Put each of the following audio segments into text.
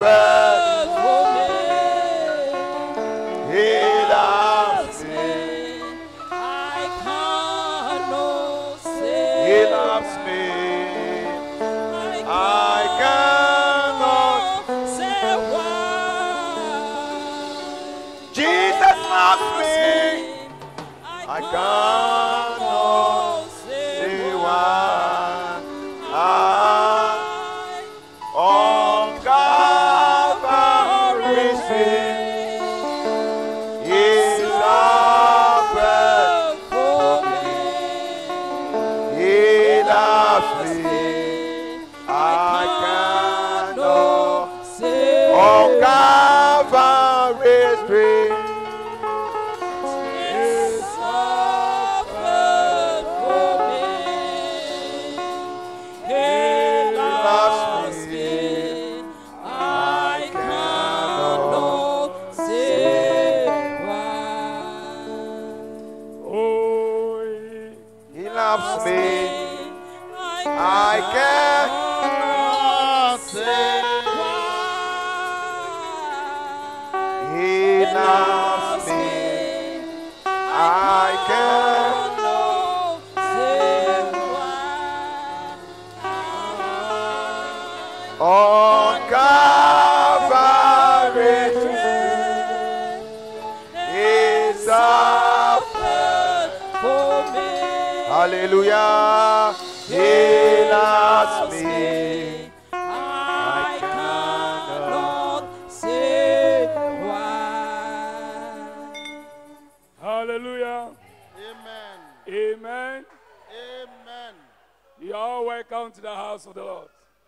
Hallelujah. He loves me. I cannot say why. Hallelujah. Amen. Amen. Amen. You are welcome to the house of the Lord.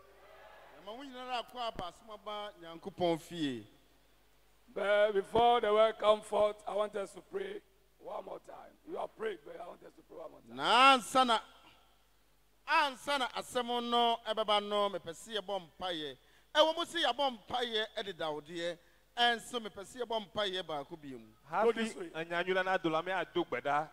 But before the word come forth, I want us to pray one more time. You have prayed, but I want us to pray one more time. Ansana asemono ebebano mepesi ebompaye. Ewomusi yabompaye edidawde enso mepesi ebompaye ba ko biom. Happy anyanyula na dolame adogbeda.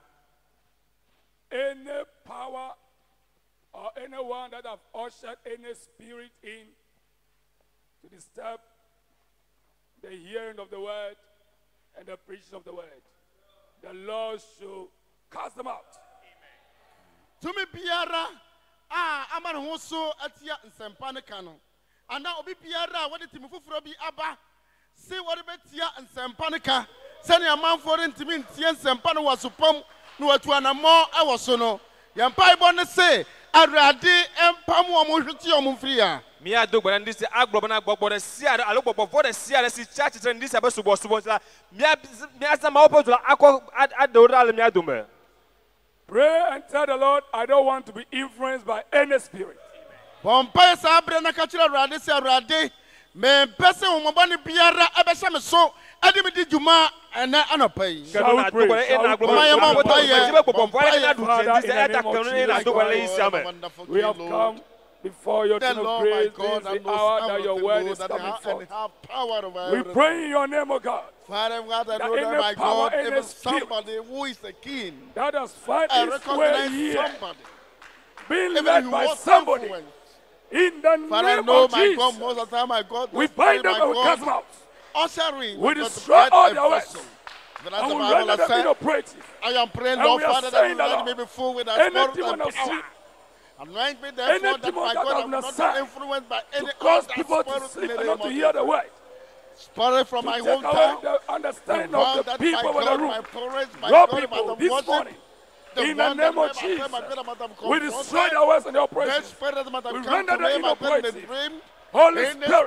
Any power or anyone that have ushered any spirit in to disturb the hearing of the word and the preaching of the word, the Lord should cast them out. To me biara aman hoso atia nsempane kano. Ana obi biara wode timufufuro bi aba si wode betia nsempane ka sene amanfo rentimi ntie nsempane wasopam no watu anamo ewoso no. Yampa ibo ne se Arade empam wo mo hweti o mo mfiri a. Me adogbo ndi se agbobo na gbogbo de sia de alogbobo for de sia de si church tre ndi se be subo la me asa ma opozula akọ adoral me adome. Pray and tell the Lord, I don't want to be influenced by any spirit. Bompa sa abre na ka kire Arade se Arade me pese wo mo bone biara ebehye me so ade me di djuma ena anopai. Shall we pray? We have come before your throne of grace. This is the hour that your word is coming forth. We pray in your name, O God. Father God, I know that my God, even somebody who is a king, that has found its way here, being even led by somebody. In the name of Jesus, God, most of the time, my God, we bind them and we cast them out. Ushering, we destroy all their works. And we render them inoperative. I am praying, and Lord, we Father, that you let me be full with that spirit of power. Anoint me, therefore, that my God, I will not be influenced by any cause people to sleep and not to hear the word. Spirit from my hometown, the understanding of the people in the room. Your people this morning, in the name of Jesus, we destroy the works and the operations. We render them inoperative. Holy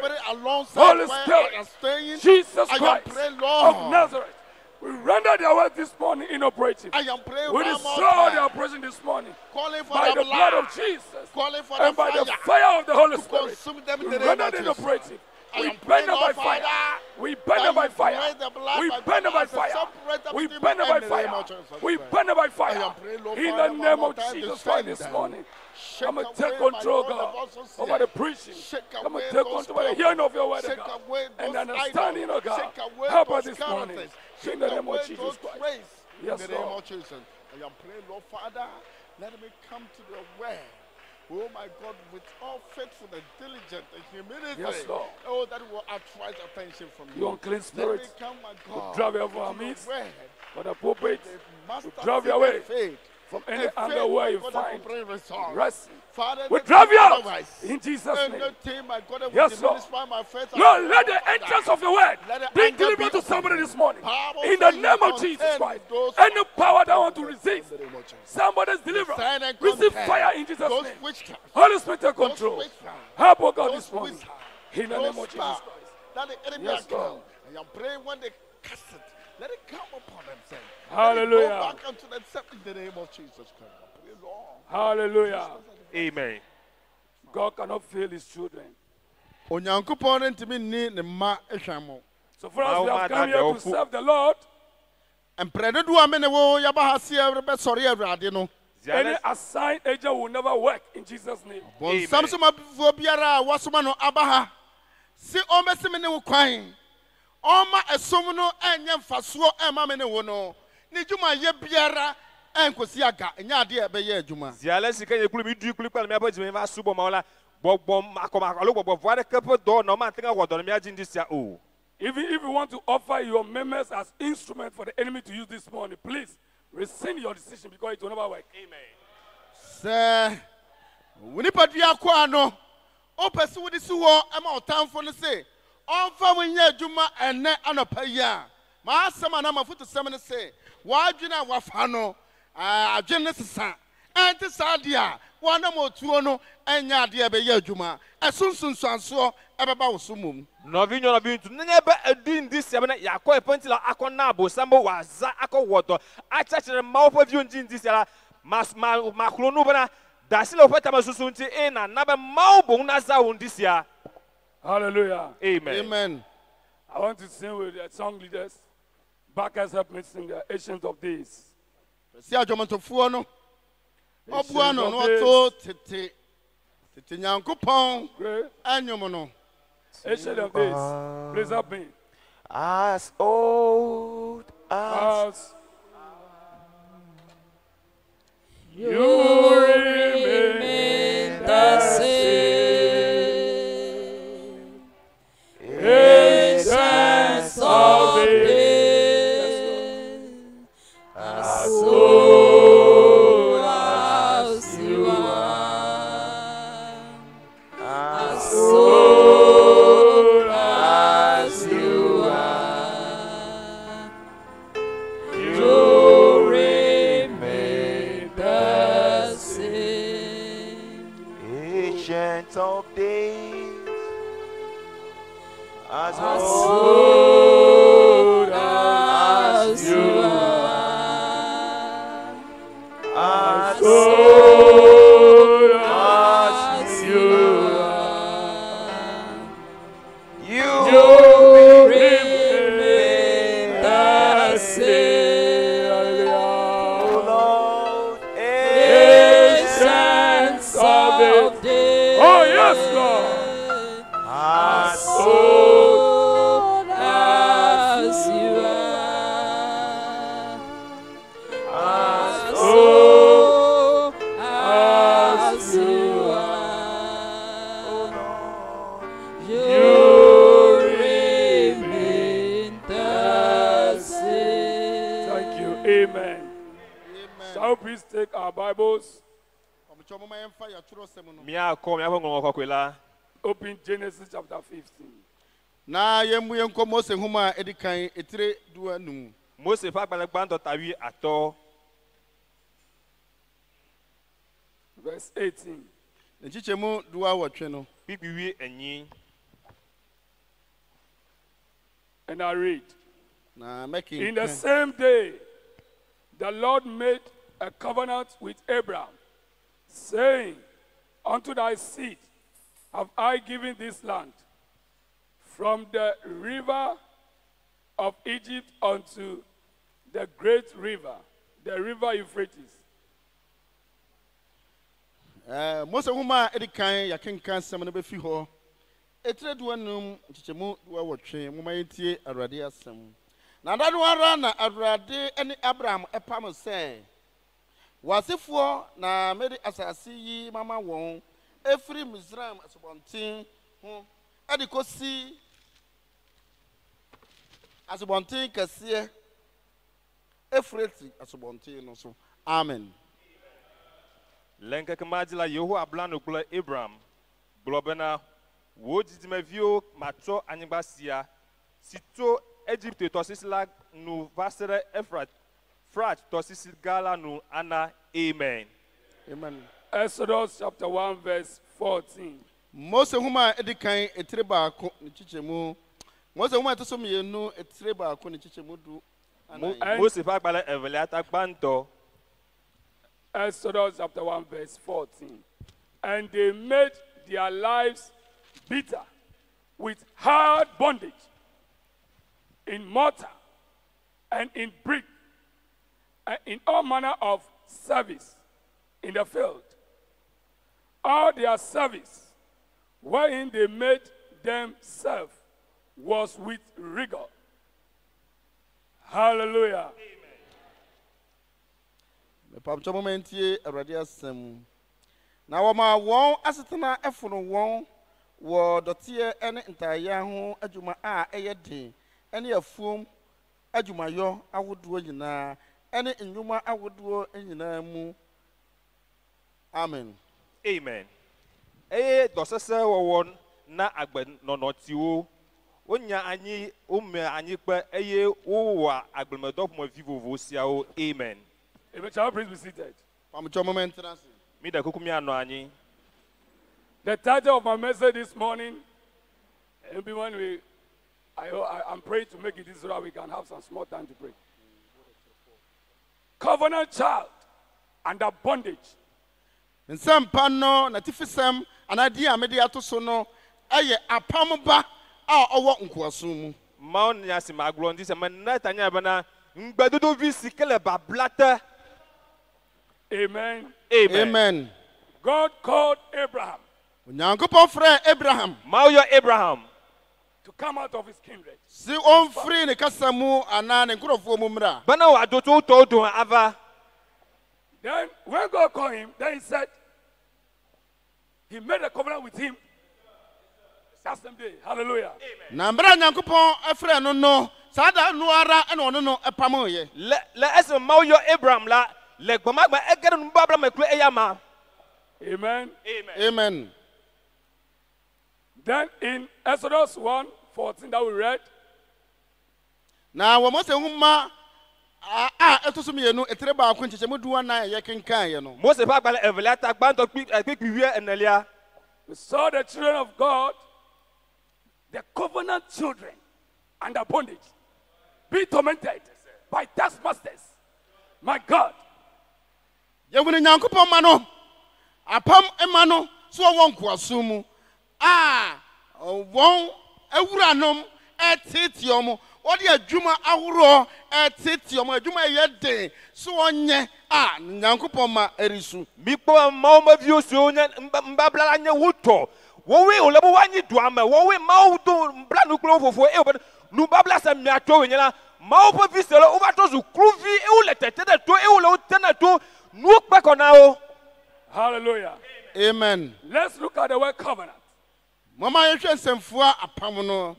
Spirit, Jesus Christ of Nazareth, we render their work this morning inoperative. We destroy their operation this morning by the blood of Jesus and by the fire of the Holy Spirit. We render them inoperative. We burn them by fire. We burn them by fire. We burn them by fire. We burn them by fire. We burn them by fire. In the name of Jesus Christ this morning. Come and take control, God, over the preaching. Come and take control over the hearing of your word, God, and the understanding of God. Help us this morning. In the name of Jesus Christ. Yes, Lord. I am praying, Lord Father, let me come to the word Oh my God, with all faithful and diligent and humility. Yes, Lord. Oh, that will attract attention from you. You unclean spirit. Let me come, my God. Drive over our midst. Word. For the pulpit. To Drive your way. Faith. From any angle where you find rest. Father, we drive you out in Jesus' name. Yes, Lord. Lord, let the entrance of your word bring deliverance to somebody this morning. In the name of Jesus Christ. Any power that want to resist somebody's deliverance, receive fire in Jesus' name. Holy Spirit, take control. Help, oh God, this morning. In the name of Jesus Christ. Yes, Lord. I am praying when they cast it, let it come upon themselves. Hallelujah. Go back unto themselves in the name of Jesus Christ. Hallelujah. Amen. God cannot fail his children. So for us, we have come here to serve the Lord. Any assigned agent will never work in Jesus' name. Even if you want to offer your members as instrument for the enemy to use this morning, please rescind your decision because it will never work. Amen. Sir, we need to be a quano. O person with this war, I'm out time for the say. On for 1 year, Juma and net on a per year. My summer number foot to 7 say. Why do you not wafano? Genesis son. And this idea. One more 2 no and yadia be year Juma. As soon as so about sumum. Novinho to never doing this 7 Yako Pentilla Akonabo, Sambo was Ako water. I touched the mouth of you in this year. Macronubana, Dasilo Petamasunti in another Maubo Nazaun this year. Hallelujah. Amen. Amen. I want to sing with the song leaders. Backers help me sing the Ancient of Days. See a German to Fuano. Obuano, no, Tete Yankupon, and Yomono. Ancient of Days. Please help me. As old as you remain the same. Ancients of days, as old as you are, as old as you are, you remain the same. ancient of days, as old as you are, as old as you are, you remain the same. Lord, Ancients of days. Oh yes, Lord. as Old as you are, as old as you are, you remain the same. Thank you. Amen. Shall we please take our Bibles? Mia come, I won't Open Genesis chapter 15. Na yemu yenko Mose huma edikan etire duanum. Mose fa balagbanto tawi ato. Verse 18. Nchichemu duwa wotwe no. Bibiwi enyi. And I read. Na making In the same day, the Lord made a covenant with Abraham, saying, unto thy seed have I given this land, from the river of Egypt unto the great river, the river Euphrates. Mose huma edikan yakenkan sem no befi ho. Etire duanum nchichemu duwa wotwe mumayentie Awurade asem. Na dadu ara na Awurade ene Abraham epam se Wasifo na mede asase yi mama won efiri Misraim asubontin ho ade kosi asubontin kase Efreti asubontin no so. Amen. Lenka kamajila Yehu ablano kula Abraham globena wojidimevio macho anyibasia sito Egypte tosisila nu vasere Frat tosisi gala nu ana. Amen. Amen. Exodus chapter 1 verse 14. Mose huma edikan etire baako ne chichemu. Mose huma to so mienu etire baako ne chichemu du. Mose fa gbala eveliata gbanto. Exodus chapter 1 verse 14. And they made their lives bitter with hard bondage in mortar and in brick and in all manner of service in the field. All their service wherein they made themselves was with rigor. Hallelujah. Me pamcho momentie awrade asem. Na woma won asetena efono won wo dotie ene ntaya ho adwuma a eyedin ene afuom adwumayo awodo nyina ene nnwuma awodo nyina mu. Amen. Amen. Dosese won na agbe nonotiwo onya anyi umme anyi pe wo agbemedo mo vivovo siao. Amen. Amen. Shall please be seated. Pamcho momentina. Mi da kukumi ano anyi. The title of my message this morning, everyone, I'm praying to make it this so that we can have some small time to pray. Covenant child under bondage. Nsem pano na tifisem anadi amede atoso no eye apamba a owo nkoaso mu. Ma on yasi maglondi se manata nya bana ngbadodo visi kele bablata. Amen. Amen. Amen. God called Abraham. Onyankopon frɛ Abraham. Mauyo Abraham To come out of his kindred. Si on free ne kasamu ana ne nkurofo mu mra. bana wa doto to ava. Then when God called him, then he said, he made a covenant with him. That same day. Hallelujah. Na mbra Nyankopon afrɛ no no sada no ara ene ono no epamo ye. Le ese Mauyo Abraham la le gbamagba egere nu babla mekru eyama. Amen. Amen. Amen. Then in Exodus 1:14 that we read, Na wo Mose huma etoso mienu etere ba ko nchechemu duwa na ye kenkan ye no. Mose fa gbala eveliata gbanto kpiwie enelia. we saw the children of God, the covenant children under bondage, be tormented by taskmasters. My God. Ye woni Nyankopon ma no apam ema no so won nkoaso mu. Won awuranom etitiomo odi adwuma ahoro etitiomo adwuma yede so onye Nyankopon ma erisu. Mikpo mauma viusu mbabla anya wuto. Wowe olebo wanyi duama. Wowe maudo mbla nuklo fofo nu babla sa miato wenyela. Mau po viselo ubato zu kruvi e uletete to e ule utena to nu kpekonao. Hallelujah. Amen. Let's look at the word covenant. Mama yehwe nsemfua apam no.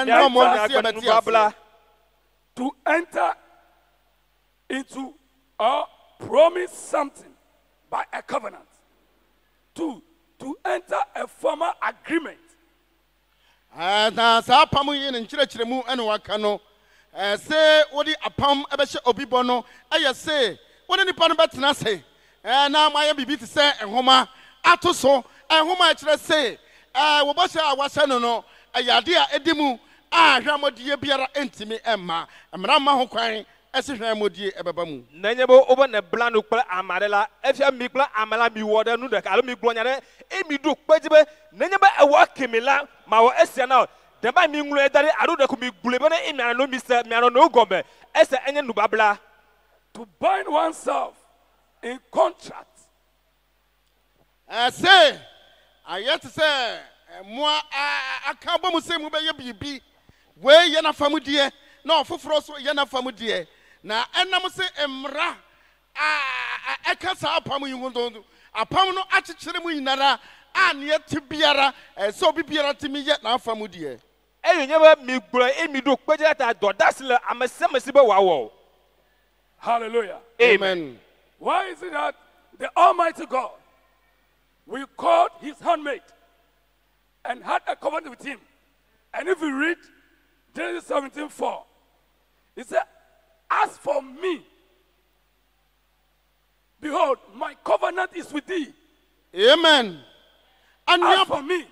To enter into or promise something by a covenant. To enter a formal agreement. Na sa apam yi ne nkyerɛkyerɛmu ene waka no. Se wodi apam ebehye obibo no aye se wodi nipa no betena se. Na maye bibi te se enhoma atoso enhoma kyerɛ se wo bo se awase no no ayade a edimu hwamodie biara entimi emma emra ma ho kwan ese hwamodie ebeba mu Nanyebo oba ne blanu kpla amarela efia mikpla amala mi woda nu de ka mi glonyare emi do kpajibe nanyeba ewa kemela ma wo esia na de ba mi nglu edare aro de ko mi glebe na emi no mi se mi no gombe ese enye nu babla. To bind oneself in contract. Say ayet say mo aka ba mu se mu be ye bibi we ye na famudie na ofoforo so ye na famudie na enam se emra ekasa apam yi ngondo apam no achichire mu yinara ane ti biara so bi biara ti mi ye na afam die eyo nyeba mi gboro emi do kpejira ta do dasile amesemesi be wawo. Hallelujah. Amen. Why is it that the Almighty God, we called his handmaid and had a covenant with him? And if you read Genesis 17:4, he said, as for me, behold, my covenant is with thee. Amen. And as for me,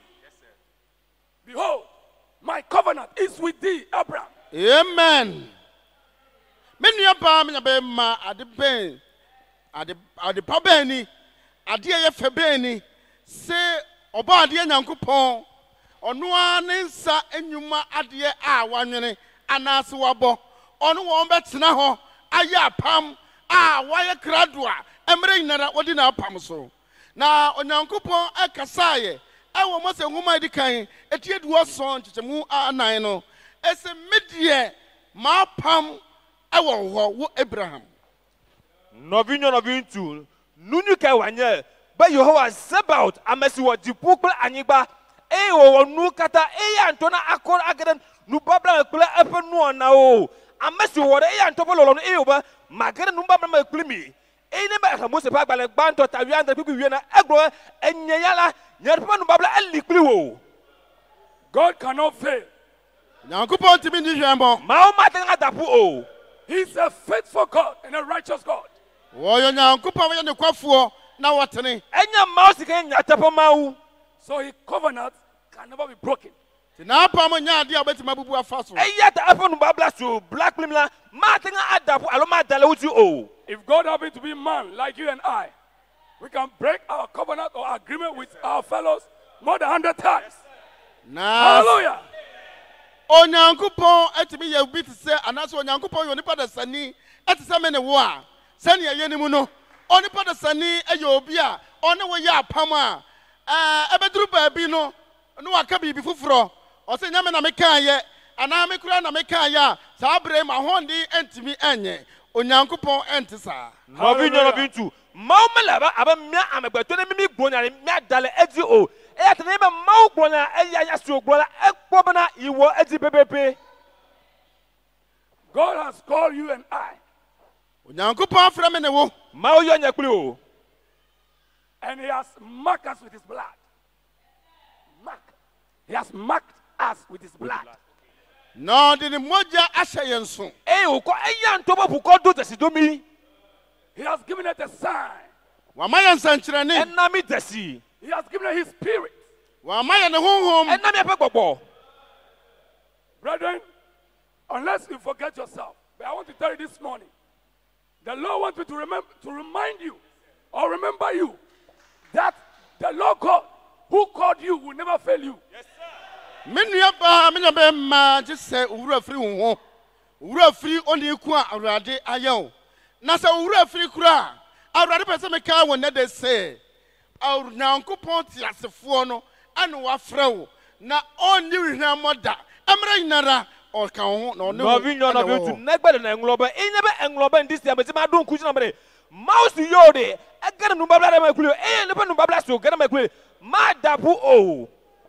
behold, my covenant is with thee, Abraham. Amen. Many of them ma ade ben ade pa beni ade ye fe beni se oba ade nyankopon ono ane nsa enwuma ade a wanwene anase wabo ono won betena ho aye apam a waye kradua emre nyinara wodi na apam so na onyankopon akasaye ewo mose nhuma edikan etieduo son chichemu anan no ese medie ma apam ewo wo Abraham Novinyo novintu nunu ka wanye ba Yehowa Zebaoth amesi wo dipukle anyigba wo nu kata ya ntona akor agaden nu babla ekule epe nu ona o amesi wo de ya ntopolo no ba magere nu babla ekule mi ne ba ka Mose pa gbale gbanto tawianda pipi wie na egro enyeyala nyerpa nu babla alikuli wo. God cannot fail. Nyankopon timi ni hwembo Ma o matenga dapu o. He's a faithful God and a righteous God. Wo nyankopon ye ne kwafo na wotene Enya mouse kan nyatapo mawu. So his covenant can never be broken. na apam nya ade obetima bubu afaso Eyata apo nu babla so black limla matenga adapu aloma dale wuti o. If God happened to be man like you and I, we can break our covenant or agreement with our fellows more than 100 times. na Hallelujah. onyankopon etimi ye bi te se anaso onyankopon yo nipa da sani etise me ne wo a sani ye nimu no onipa da sani eye obi a one wo ya apam a ebeduru ba bi no no aka bi fufuro o se nyame na me kan ye ana me kura na me kan ya sa abre ma hondi entimi enye onyankopon entisa Novinyo novintu maumela ba aba mia amegbeto ne mimi gbonya mia dale edi o eya tene me mau gbonya eya ya so gbola ekpo bana iwo edi bebepe. God has called you and I, onyankopon afra me ne wo Mau yo nyakuli o. and he has marked us with his blood. He has marked us with his blood. no de ne moja ahye yenso O ko eya ntobo buko do tesidomi. He has given it a sign. wa maye nsankyerene Enami tesi. He has given it his spirit. wa maye ne honhom Enami ape gbogbo. Brethren, unless you forget yourself, but I want to tell you this morning, the Lord wants me to remind you or remember you that the Lord God who called you will never fail you. menua ba menya be ma je se owura firi ho owura firi oni ku a awurade ayew na se owura firi kura awurade pese me ka won na de se awurnankopon ti asefo no ane wa frewo na onni hwehwa moda emra yinara o ka ho na ono Novinyo novintu negbede na engloba enyebe engloba ndisi abeti ma don kuji na mere. Mouse yo de egere nu babla ma kuli e ne nu babla so gere ma kuli ma dapu o.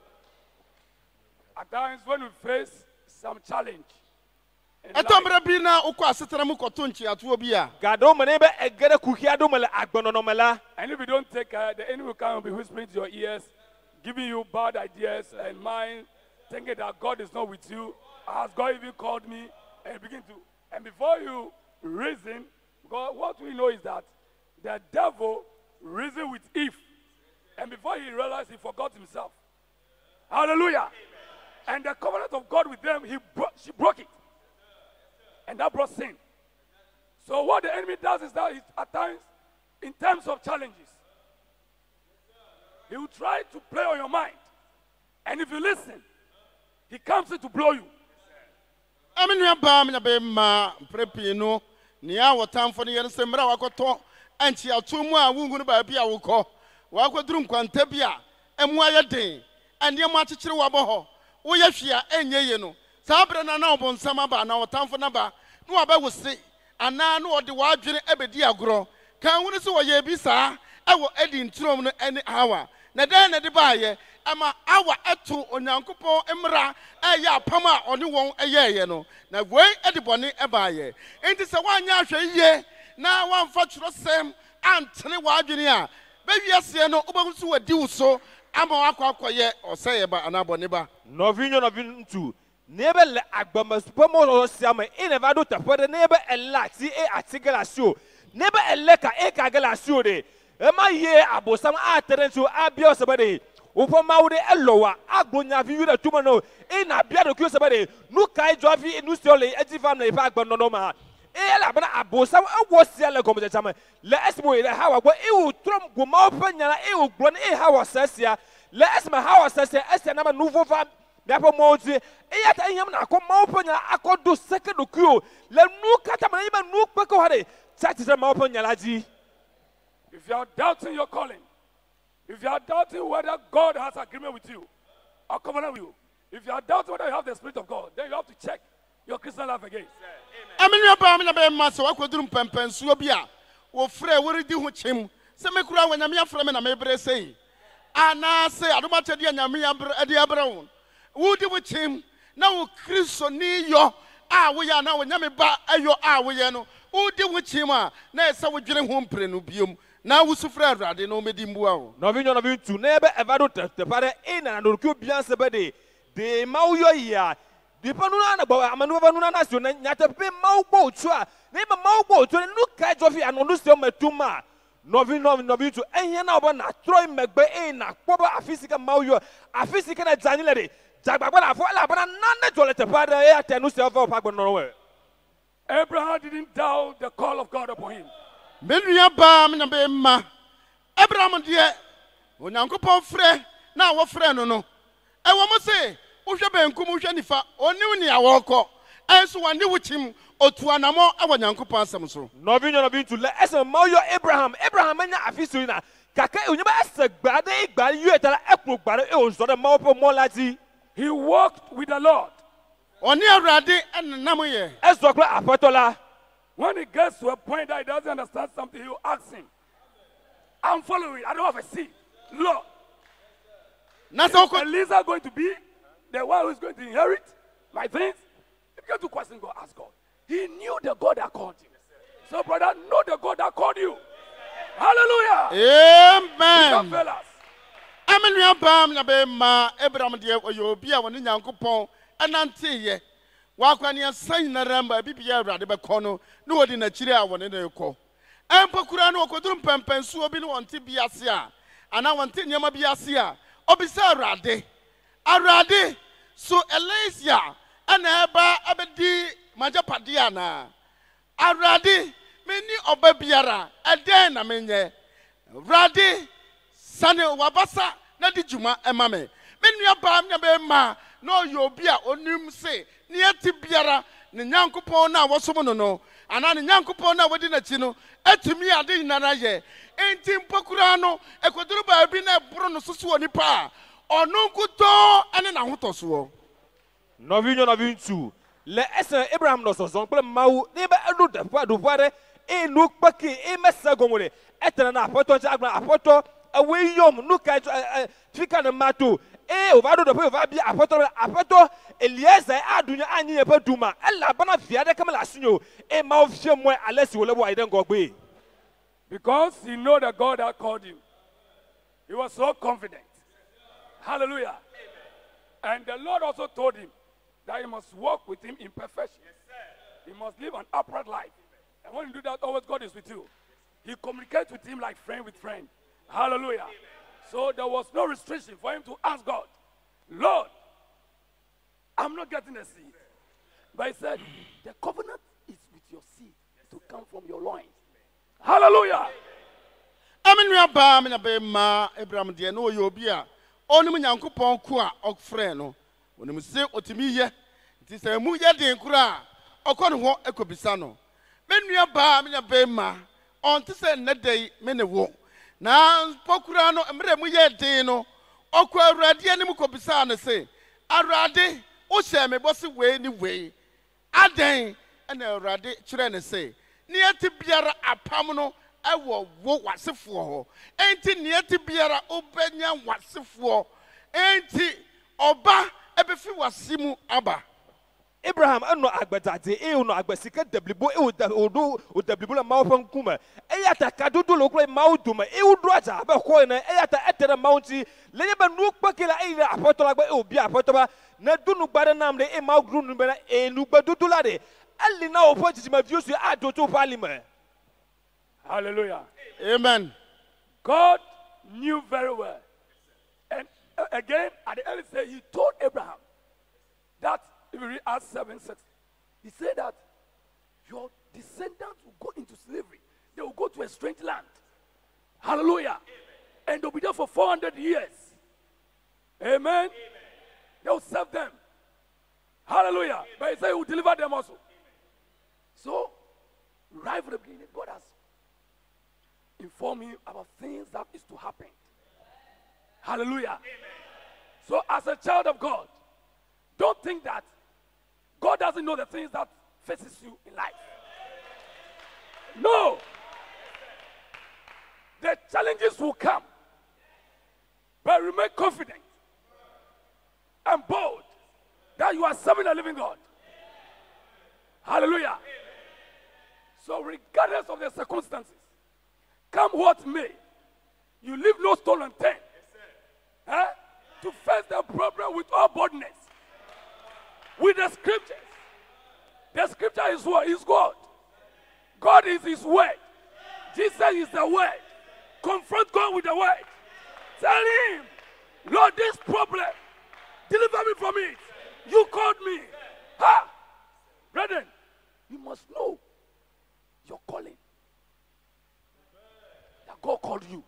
At times when we face some challenge, in life, etombre bi na ukọ asetara mu koto nchi ato bi a Gado menebe egere kuhia do mele agbononomela. and if you don't take care, the enemy will come and be whispering to your ears, giving you bad ideas and mind, thinking that God is not with you. Has God even called me? And and before you reason, God, what we know is that the devil reasoned with Eve, and before he realized, he forgot himself. Hallelujah. And the covenant of God with them, she broke it. And that brought sin. So what the enemy does is that at times, in terms of challenges, he will try to play on your mind. And if you listen, he comes in to blow you. menua ba menya be ma prepi no nia wotamfo ne yense mra wakoto anchi ato mu a wungunu ba bi a wokọ wakoduru nkwanta bi a emu ayeden ane mu akekere wabọ ho wo ye hwia enye ye no saa bre na na obonsam aba na wotamfo na ba no aba wose ana no ode wadwene ebedi agoro Kan woni so ye bi saa e wo edi ntrom no ene hawa na den na de baaye ama awa eto onyankopon emra eye apam a oni won eyeye no na wei edi bone e baaye enti se wanya ahwe ye na wamfa kyerosem antene wadwene a be wiase no obahu so wadi wo ama wakwakoye oseye ba anabone ba novinho novintu nebe le agbamasupomo siama inevado tapode nebe elati e atigelasio nebe eleka e kagelasio de ema ye abosam aterentu abia sebade upo maude elowa agbonya fi yuda tuma no ina bia do kyo sebade nu kai jofi nu siole etifam na ifa agbono no ma e la bana abosam awo sia le komje chama le esmo ile hawa go e u trom go ma opanyana e u gbon e hawa sasia le esma hawa sasia esia na ma nouveau fam Dapo monti e yata yam na ko ma opanya akodo sekedo kyo le nu kata ma yima nu peko hare chati se ma opanya laji. If you are doubting your calling, if you are doubting whether God has agreement with you or covenant with you, if you are doubting whether you have the Spirit of God, then you have to check your Christian life again. Amen. Ba me na be maso akoduru mpempensuo bi a wo frɛ woridi ho kyem se me kura wanyame afrɛ me na me bre sei ana se adomate de nyame ade abre wo wudi wo kyem na wo Kristo ni yo a wo ya na wo nyame ba ayo a wo ye no wudi wo kyem a na ese wo dwere ho mpre no biom na wo sufrɛ awrade no medi mbua wo no vinyo no vintu na ebe evado te pare ina no ku bianse bede de mauyo ya di panu na gba amanu banu na nasio na nyata pe maugbo otu a na ebe maugbo otu nu kai jofi anonu se matuma no vintu enye na obo na troy megbe e na kpoba afisika mauyo afisika na janilere jagbagba na fo la bana na jole te pare e atenu se ofo pagbo no we. Abraham didn't doubt the call of God upon him. Menua ba me na be ma Abraham de onyankopon frɛ na wo frɛ no no e wo mo se wo hwɛ benkum wo hwɛ nifa oni ni awoko enso wani wo kyim otu anamo awo nyankopon asɛm so no vintu le ese mauyo Abraham anya afisu na kaka onyeba asegba de igba yuetala ekro gbare e ozo de maupo molati. He walked with the Lord. Oni awrade enam ye Ezokla apatola. When he gets to a point that he doesn't understand something, he'll ask him, I'm following, I don't have a seat. Lord, is Eliezer going to be the one who's going to inherit my things? He began to question God, ask God. He knew the God that called him. So, brother, know the God that called you. Hallelujah. Amen. You fail us. Amen. We are bam na be ma Abraham de oyobi a woni nyankopon enante ye. Wakwani asan na ramba bibia awrade be kono na wodi na kire a woni na ekɔ empokura na okoduru mpempensu obi no wonte biase a ana wonte nyama biase a obisa awrade so Elijah ana eba abedi majapade ana awrade meni oba biara eden na menye awrade sane wabasa na di juma ema me menua ba me be ma no yobi a onim se ni ati biara ne nyankopon na wosom no no ana ne nyankopon na wodi na chi no atumi ade nana ye enti mpokura no ekoduru ba bi na bro no soso oni pa ono nkuto ene na hotoso no vintu le ese Abraham no so zonple mawu ne be adu da pa do pare e nu paki e mesa gomore etena na apoto agba apoto awe yom nu ka fika na mato ovado do pe ovabi apoto Eliezer adunya anyi e paduma ela bana fiade kamala asunyo e ma ofie mo alesi wolebo aiden gogbe because he know the God that called him. He was so confident. Hallelujah. And the Lord also told him that he must walk with him in perfection. He must live an upright life. And when you do that, always God is with you. He communicates with him like friend with friend. Hallelujah. So there was no restriction for him to ask God, Lord, I'm not getting a seed. But he said, the covenant is with your seed to come from your loins. Hallelujah. Amen. We are bam na be ma Abraham de no yobi a onim nyankopon ku a okfre no onim se otimi ye nti se mu ye den kura okon ho ekobisa no menua bam na be ma on ti se ne dai me ne wo na pokura no emre mu ye den no okwa awrade anim kobisa no se awrade o hye me bosi we ni we aden na awrade kire ne se ni ati biara apam no ewo wo wasefo ho enti nieti biara obenya wasefo enti oba ebefi wasimu aba. Abraham ano agbadade no agbasika dablibo dablibo la mawo pankuma eyata kadodo lokro mawo duma do aja abekọ na eyata etere mounti lenye ba nu kpakela eyira apotola gba obi apotoba na dunu gbare namle mawo grunu be na enu gbadodo la de ali na opo jijima viesu adoto parliament. Hallelujah. Amen. God knew very well. And again, at the end, he told Abraham that, if you read Acts 7:6, he said that your descendants will go into slavery. They will go to a strange land. Hallelujah. Amen. And they'll be there for 400 years. Amen. Amen. They will serve them. Hallelujah. Amen. But he said he will deliver them also. Amen. So, right from the beginning, God has informed him about things that is to happen. Hallelujah. Amen. So, as a child of God, don't think that God doesn't know the things that faces you in life. No. The challenges will come. But remain confident and bold that you are serving a living God. Hallelujah. So regardless of the circumstances, come what may, you leave no stone unturned. To face the problem with all boldness. With the scriptures. The scripture is what? Is God. God is his word. Jesus is the word. Confront God with the word. Tell him, Lord, this problem, deliver me from it. You called me. Ha! Brethren, you must know your calling. That God called you.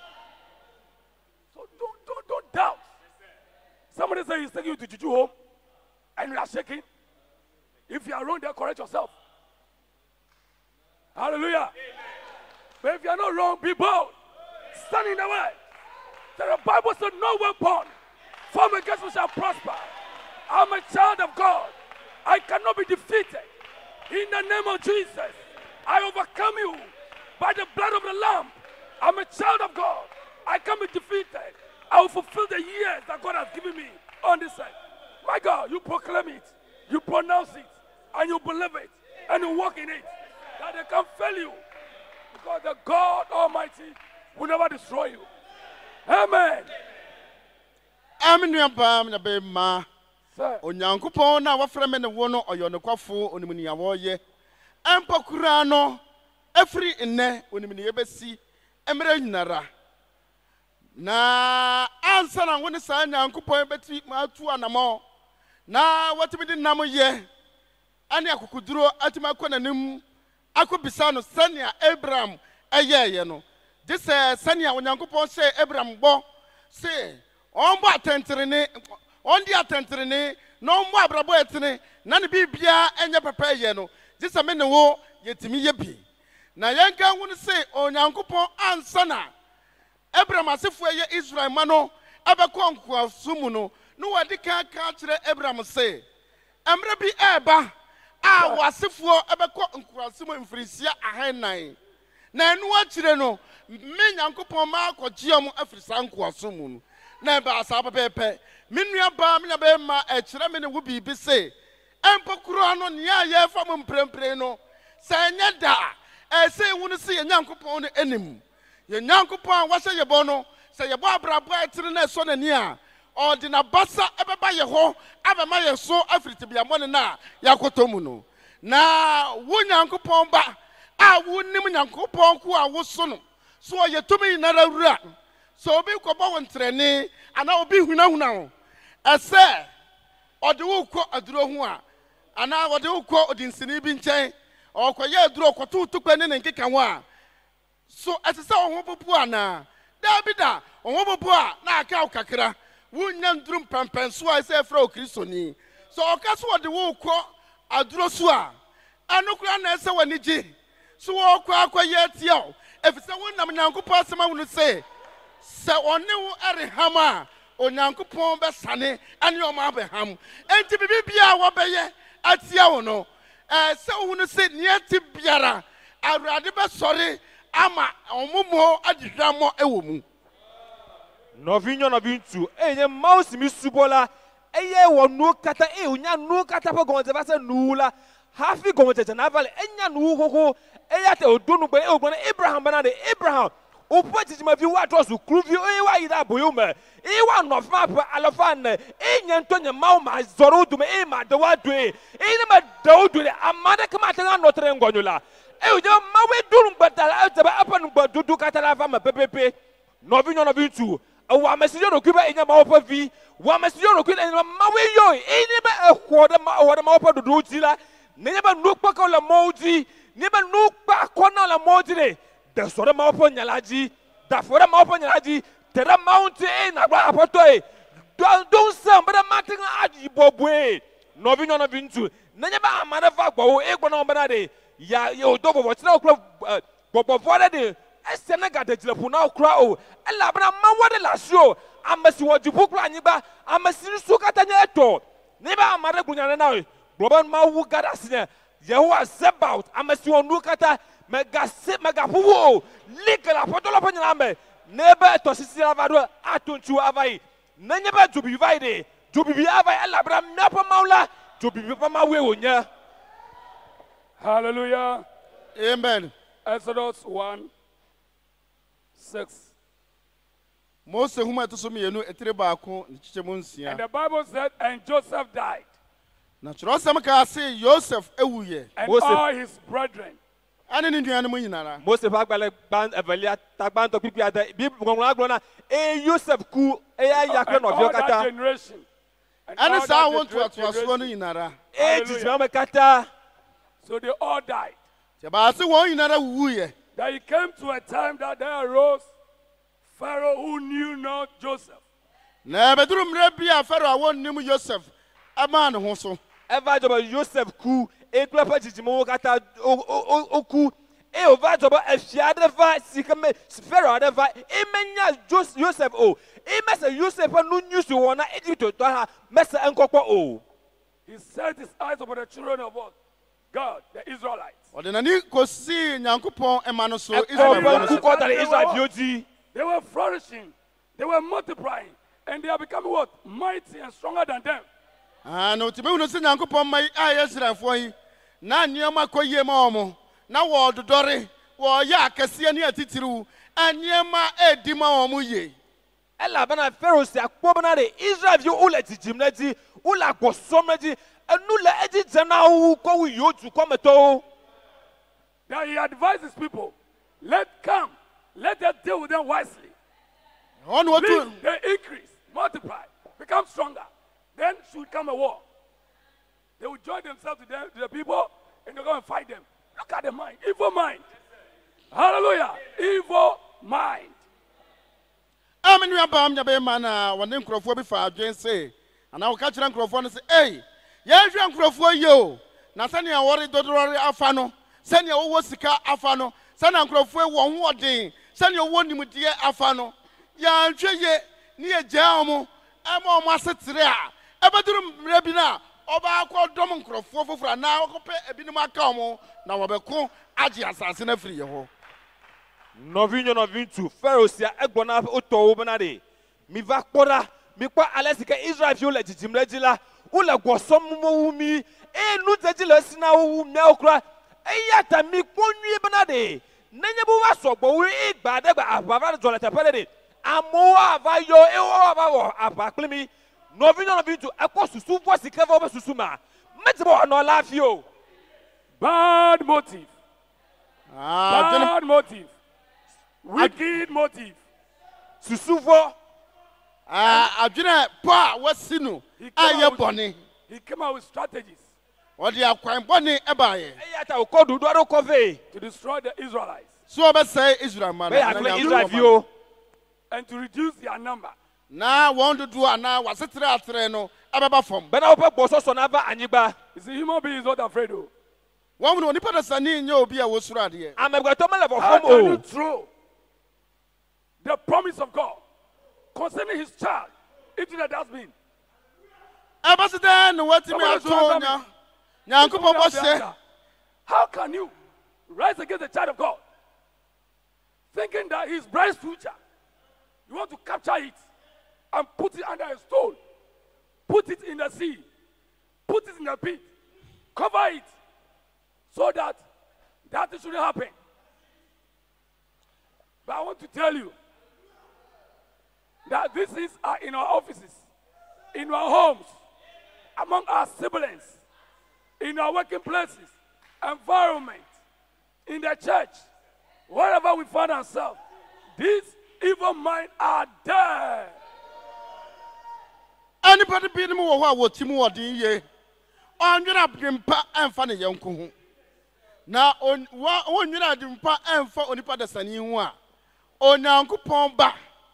So don't doubt. Somebody say he's taking you to Juju home and you are shaking. If you are wrong, then correct yourself. Hallelujah. Amen. But if you are not wrong, be bold. Stand in the way. The Bible said no weapon formed against me shall prosper. I'm a child of God. I cannot be defeated. In the name of Jesus, I overcome you by the blood of the Lamb. I'm a child of God. I can't be defeated. I will fulfill the years that God has given me on this earth. My God, you proclaim it, you pronounce it, and you believe it, and you walk in it. That they can't fail you. Because the God Almighty will never destroy you. Amen. Amen. Onyankopon na wafreme ne wo no oyonekwafo onimni yawoye empakura no afri nne onimni yebesi emre nyinara na ansa na woni sa nyankopon beti matu anamo na watimi nam ye ane akukuduro atima konanim akobisa no sania Abraham eyeye no this sania onyankopon say Abraham bo say onbo atentrene on the attentrene, no more brabo etene, none be bia and your papa yeno. This a man wo yet me yepi. Na yanka wouldn't say, oh, Yankupon and Sana. Abraham as if we Israel mano, Abaconqua sumuno, no I can't catch Abraham say. Emre be eba, I was if for Abaconqua sumo in Frisia a hen nine. Na no chireno, me Yankupon Mark or Giamo Afrisanqua sumun. Never as a pepe. Minua ba mina be ma e kire me ne wo bibi se empokuro ano nia ye fam mprempre no se nya da e se wonu se ye nyankopon no enim ye nyankopon wa se ye bo no se ye bo abrabo etire na so nani a ordina basa ebeba ye ho abema ye so afriti bia mo ne na yakotomu no na wo nyankopon ba a wo nim nyankopon ko a wo so no so ye tumi na rawura so obi ko bo wontrene ana obi hunahuna ese odewo ko aduro hu a ana odewo ko odinsini bi nchen okoye aduro ko tutukpe ne nkeka ho a so etese ohwo popo ana Davida ohwo popo a na aka okakra wunya ndrum pampenso a ese fra okristoni so okaso odewo ko aduro so a anokura na ese wanigi so okwa akoye atia efise wonnam nyankopɔ asema wonu se one wo erehama onyankopon be sane ane o ma beham enti bibia wo beye atia wo no se wo no se niati biara awrade be sori ama omumo adihwamo ewo mu. Novinyo novintu. Enye mouse mi subola. Eye wo nu kata unya nu kata pa gonze ba se nula. Hafi gonze na vale enya nu koko. Eya te odonu gbe ogbon Abraham bana de Abraham. Opo tijima vi wa to su kruvi e wa ida boyume. E wa no fa pa alofan enya ntonye mawo ma zoro dume e ma de wa due. E ne ma daudu le amade kama te no tre ngonyula. E uja mawe duru gbadala azaba apanu gbadudu katala fa ma pepepe. Novinyo novintu. Wa mesiyo no kuba enya mawo pa vi. Wa mesiyo no kuba enya mawe yo. E ne ba ehwo de mawo pa dudu tila. Ne ba nukpa ko la moji. Ne ba nukpa ko na la moji le. Da sore mawo pa nyalaji. Da fore mawo pa nyalaji. Tera mountain na gba apoto e. Don sam ba matin aji bobwe. Novinyo novintu. Ne ba amara fa gbo e gbo na ba na de. Ya do bobo tina okra bobo fore de. Esene ga de jilepu na okra o. Ela bra ma wode la sho. Amasi wojipu kra anyiba. Amasi su kata nya eto. Ne ba amara gunya na o. Bobo ma wu gada sine. Yehowa Zebaoth amasi wonu kata mega puwo. Likela potolo pa nyina me. Nebe to sisi avado atunchu avai. Nanyeba jubi vai de. Jubi avai ela bra mapa maula. Jubi pa ma we onya. Hallelujah. Amen. Exodus 1:6. Mose huma to so mienu etire baako nchichemu nsia. And the Bible said, and Joseph died. Na chirosam ka say Joseph ewuye. And Mose, all his brethren. Ani ni nuanu nyinara. Mose fa gbale ban evelia tagban to pipi ada bi ngongon agbona Joseph ku ya yakre no bio kata. Generation. Ani sa won to atoaso no nyinara. Jijima me kata. So they all died. Te ba se won nyinara wuye. That it came to a time that there arose Pharaoh who knew not Joseph. Na beduru mre bia Pharaoh won nim Joseph ama ne ho so. Eva joba Joseph ku ekura pa jijima kata oku ova joba afiade va sikame Pharaoh de va emenya Joseph o emese Joseph no nyusu wona Egypt to ha mese enkokwo o. He set his eyes upon the children of God, the Israelites. Odenani kosi Nyankopon emano so Israel ku ko Israel. dare Israel bioti. They were flourishing, they were multiplying, and they are becoming what? Mighty and stronger than them. No tibe unu se Nyankopon mai a Israelfo yi na niema koyie ma omo na wo dodore wo ya akase ne atitiriwu aniema edi ma omo ye. Ela bana Pharaoh se akpobana de Israel bi ule tijimnaji ula kosomnaji enula eji jana wu ko wu yotu kometo. Then he advised his people, let them deal with them wisely. On what to They increase, multiply, become stronger. Then should come a war. They will join themselves to the people and they're going to fight them. Look at the mind, evil mind. Hallelujah, evil mind. Amen ya bam ya be mana wone nkrofo bi fa adwen se ana wo ka kire nkrofo no se eh ye hwe nkrofo ye o na se ne wore dodorore afa no se ne wo sika afa no se na nkrofo wo ho odin se ne wo nimdie afa no ya hwe ye ne ye gya omo ama omo asetere a ebeduru mre bi na oba akọ dom nkrofo fofura na okope ebinim aka omo na wobeko agi asase na firi ye ho. Novinyo novintu Pharaoh sia egbona oto bana de mi va kpora mi kwa alesika Israel fi ule jijimrejila ule gwosom wumi enu jejila sina wu mi okra eyata mi kwonwie bana de nenye bu wa sogbo wi igba de gba ababa jole tepele de amowa avayo ewo abawo abaklimi novinyo novintu ekwo susu fo sika fo be susu ma metibo no lafi o. Bad motive. Ah, Bad motive. Wicked motive. Susufo. Adwene pa wasinu aye bone. He came out with strategies. Odi akwan bone ebaye. Eyata okodu do ado kove. To destroy the Israelites. So obe say Israel man. Be akle Israel view. And to reduce their number. Na won do ana wasetere atere no abeba fom. Be na ope gboso so na ba anyiba. You see, human being is not afraid of. Won no nipa da sani nye obi a wosuru ade. Amegbato mele for How fom can you o. throw the promise of God concerning his child into the dustbin? Abasida no watimi ato Nyankopon bo se. How can you rise against the child of God? thinking that his bride's future, you want to capture it and put it under a stone, put it in the sea, put it in the pit, cover it, so that it shouldn't happen. But I want to tell you that these things are in our offices, in our homes, among our siblings, in our working places, environment, in the church, wherever we find ourselves. These evil minds are there. Anybody be the more what Timu or the on your up and funny young Kuhu. Now, on one you know, and for only part of Saniwa. On Uncle Pomba.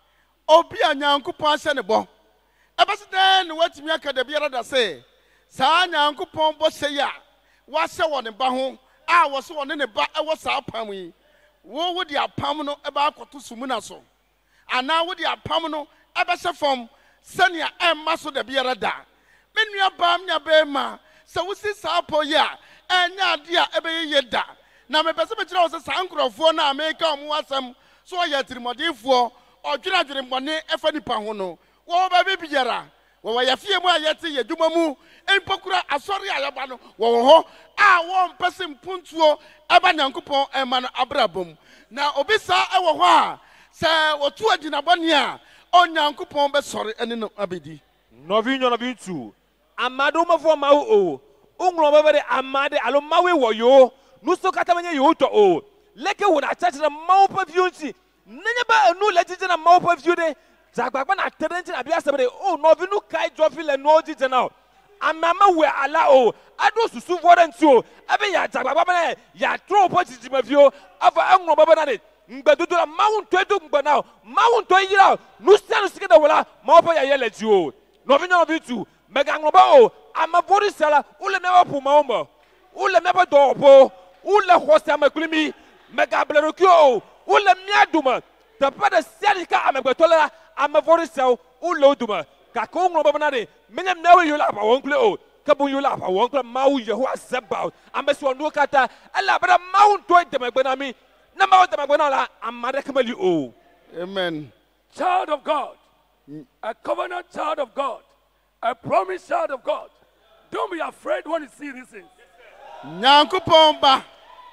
Obi a Nyankopon se ne bo. Ebese den what me aka da biara da say. Sa Nyankopon bo se ya. Wa se wo ne ba ho. A wo se wo ne ba e wo sa apam yi. Wo di apam no e ba akoto sumuna so. Ana wo di apam no e be se fom senia emma so da biara da. Me nua ba mnya be ma. Se wo si sa apo ya. Enya ade a e be ye da. Na me pese be kira wo se sa nkrofo na America omu asem so ya tirimodifo. Odwira mbone efa nipa ho no wo ba be biara wo ya fie mu ayete ye dwuma mu empokura asori ayaba no wo ho a wo mpese mpuntuo eba Nyankopon ema no abrabom na obisa e wo ho a se wotu agina bone a Onyankopon be sori ene no abedi novinyo na bintu amado mafo ma o unglo bebe amade alo mawe wo yo nuso katamanye yo to o leke wo na church na mawo pavionti Nanyaba no legend and mouth of you day. Zagbaban at Terence and Abiasabade. Oh, Novinu Kai Joffil and no General. And Mamma were allow. I do to sue for and so. Every ya Zagbaban, ya throw positive of you of Anglo Babanade. But do a mount to but now. Mount to you out. No stand to get a Mapa yell at you. Novino of you too. Meganglo. I'm a body seller. Ula never pumoma. Ula never door. Ula horse am a gloomy. Megablerokyo. Ula miaduma, the brother Sadika Amabatola, Amavori cell, Uloduma, Kakong Robanade, Minim now you laugh, I won't play. Kabu you laugh, I won't play Mau, you who are Sabbaut, and Miss Wanukata, I love a mount to the Mabanami, number of the Mabanala, and Madakamu. Amen. Child of God, a covenant child of God, a promised child of God. Don't be afraid when you see these things. Nyankopon ba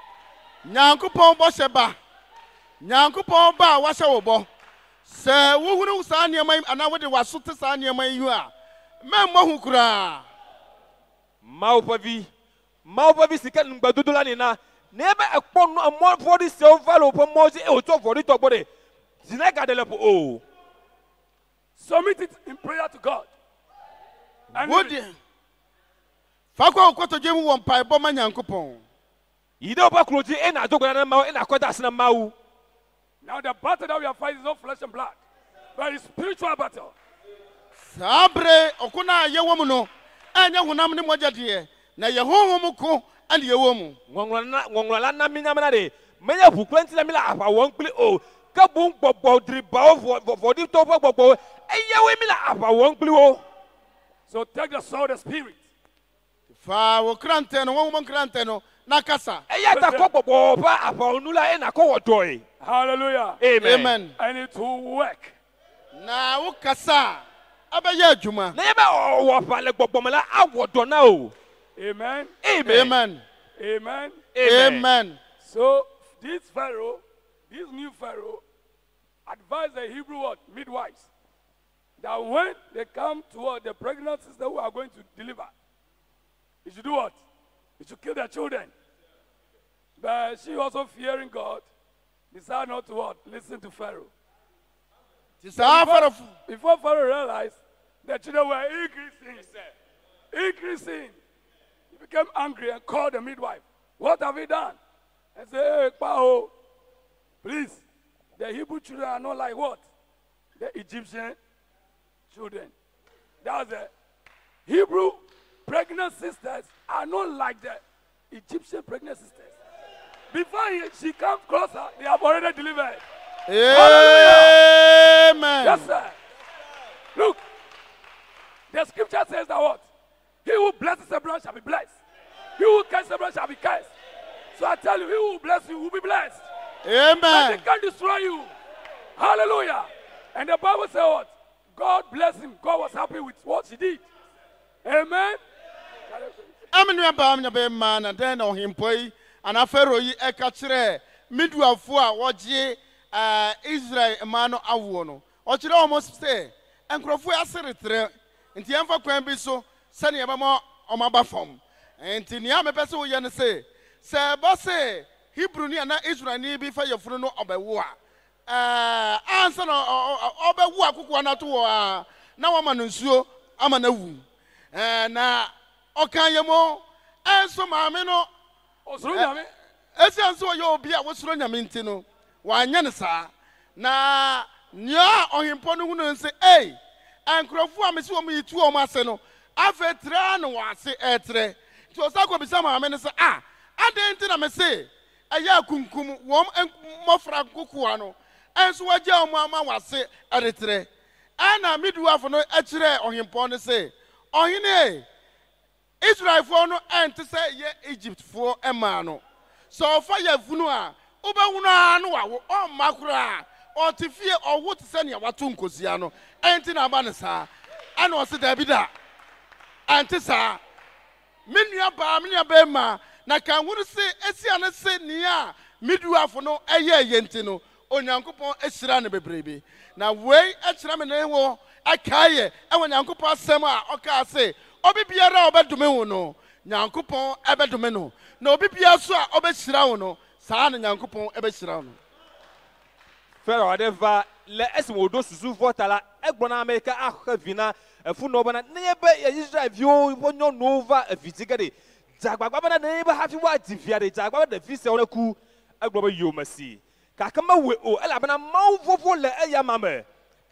sheba. Nyankopon ba wa se wo bo se wo hunu sa niam ana wo de wasote sa niam yu a memmo hu kura maupavi sika ngbadudula ni na nebe ekpon no amor for the silver lo po moji e o to for the body zinaga de lepo o submit it in prayer to God and fa kwa okoto jemu wo mpa ebo ma Nyankopon ide oba kroji e na dogona na ma e na kwada asena mawu. Now the battle that we are fighting is not flesh and blood, but it's spiritual battle. Sabre okuna yewomu no anya hunam ne moja de na yehonhom ko ande yewomu ngongla na minyamna de menya bukwenti na mila apa won kle o kabun gbogbo driba for the top gbogbo eyewe mila apa won kle o. So take the sword of the spirit. Fa wo krante no won krante no nakasa eyata ko gbogbo ba apa onula e na ko wodoy. Hallelujah. Amen. Amen. And it will work. Na wo kasa abeye adwuma na yeba wo pale gbogbo awodo na o. Amen. Amen. Amen. Amen. Amen. So this Pharaoh, this new Pharaoh, advised the Hebrew midwives that when they come toward the pregnant sister who are going to deliver, you should do what? You should kill their children. But she also fearing God, decided not to what? Listen to Pharaoh. Before Pharaoh realized the children were increasing, he became angry and called the midwife. What have we done? And said, hey, Pao, please, the Hebrew children are not like what? The Egyptian children. That was the Hebrew pregnant sisters are not like the Egyptian pregnant sisters. Before she comes closer, they have already delivered. Amen. Yes, sir. Look, the scripture says that what? He who blesses Abraham shall be blessed. He who curses Abraham shall be cursed. So I tell you, he who bless you will be blessed. Amen. Nothing can destroy you. Hallelujah. And the Bible says what? God bless him. God was happy with what he did. Amen. Amenu ba amnya be man na den no himpoi ana Pharaoh yi eka kire midwafo a woje Israel ma no awo no. O kire almost say enkrofo aseretre nti emfa kwan bi so se ne ba mo omaba fam. Nti nia me pese wo ye ne say se bo say Hebrew ni na Israel ni bi fa yefunu no obewo a ansa no obewo akoko na to wo a na wo ma no nsuo ama na wu na okanyemo enso maame no osoro nyame esianso yo obi a wosoro nyame nti no wanya ne saa na nya ohimpo no hunu nse enkrofo a mesi wo mu yitu o ase no afetra no wase etre ti osako bisa maame ne se adenti na mese aya kunkum wom mofra kokoa no enso waje o mu ama wase eretre ana miduafo no akire ohimpo ne se ohine Israel for no ente say ye Egypt for ema no so fa ya funu a obehunu anu wawo o makura o tifie o wo te se ne wato nkosia no ente na ba ne saa ana o se da bi da ente saa menua ba ma na kan hunu se esia ne se nia miduafo no eye enti no onyankopon esira ne bebrebe na wei ekira me ne wo akaye enyankopon asem a oka se obi biara obedume wo no nyankopon ebedume no na obi bia so a obesira wo no saa na nyankopon ebesira wo no Pharaoh adeva le esimo do susu votala egbona America akhavina efu no bana nebe Israel vio wonyo nova evitigade jagbagba bana nebe hafi wa diviade jagbagba de vise ona ku egloba yomasi kakama we o ela bana mawvovo le eyamame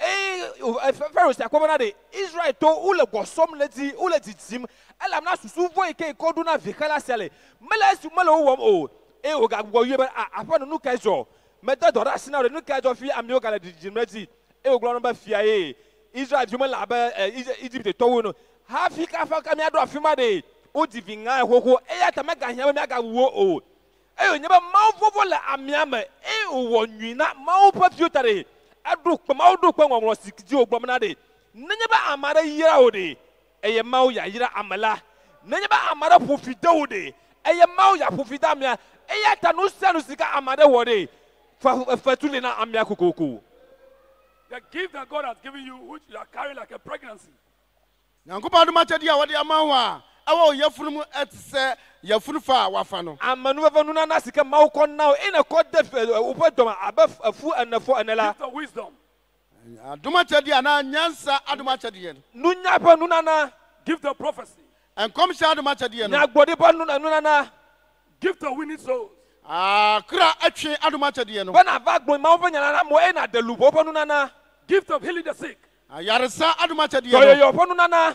Pharaoh say akwabana de Israel to ule gosom leti ule titim ela na susu vo ike kodu na vikala sele mele su mele wo o o gagbo yebe apano nu kaizo meta dora sina nu kaizo fi amio kala dijimeti oglo no ba fiaye Israel fi mele aba Egypt to wo no Africa fa ka mi ado afima de o divinga hoho ya tamega hia me aga wo o nyeba mawvovo le amiame wo nwina mawpa fiotare adu kpama odu kpama wo sikiji ogbomna de nyeba amara yira o de eye maw ya yira amala nyeba amara profita o de eye maw ya profita amia eye tanu sanu sika amade wo de fatule na amia kokoko. The gift that God has given you, which you are carrying like a pregnancy. nyankopon adu machadi a wode amawo a awo yefunu mu etse yefunu fa wafa no amanu vanu na nasika mawko now ina ko de ubodoma abafu anafo anela Gift of wisdom. adu machadi ana nyansa adu machadi yen nunya pa nunana Gift of prophecy. enkom sha adu machadi yen nya gbodi pa nunana Gift of winning souls. kra atwe adu machadi yen no bana vagbo mawpo nyana mo ina de lubo pa nunana Gift of healing the sick. yaresa adu machadi yen no yo pa nunana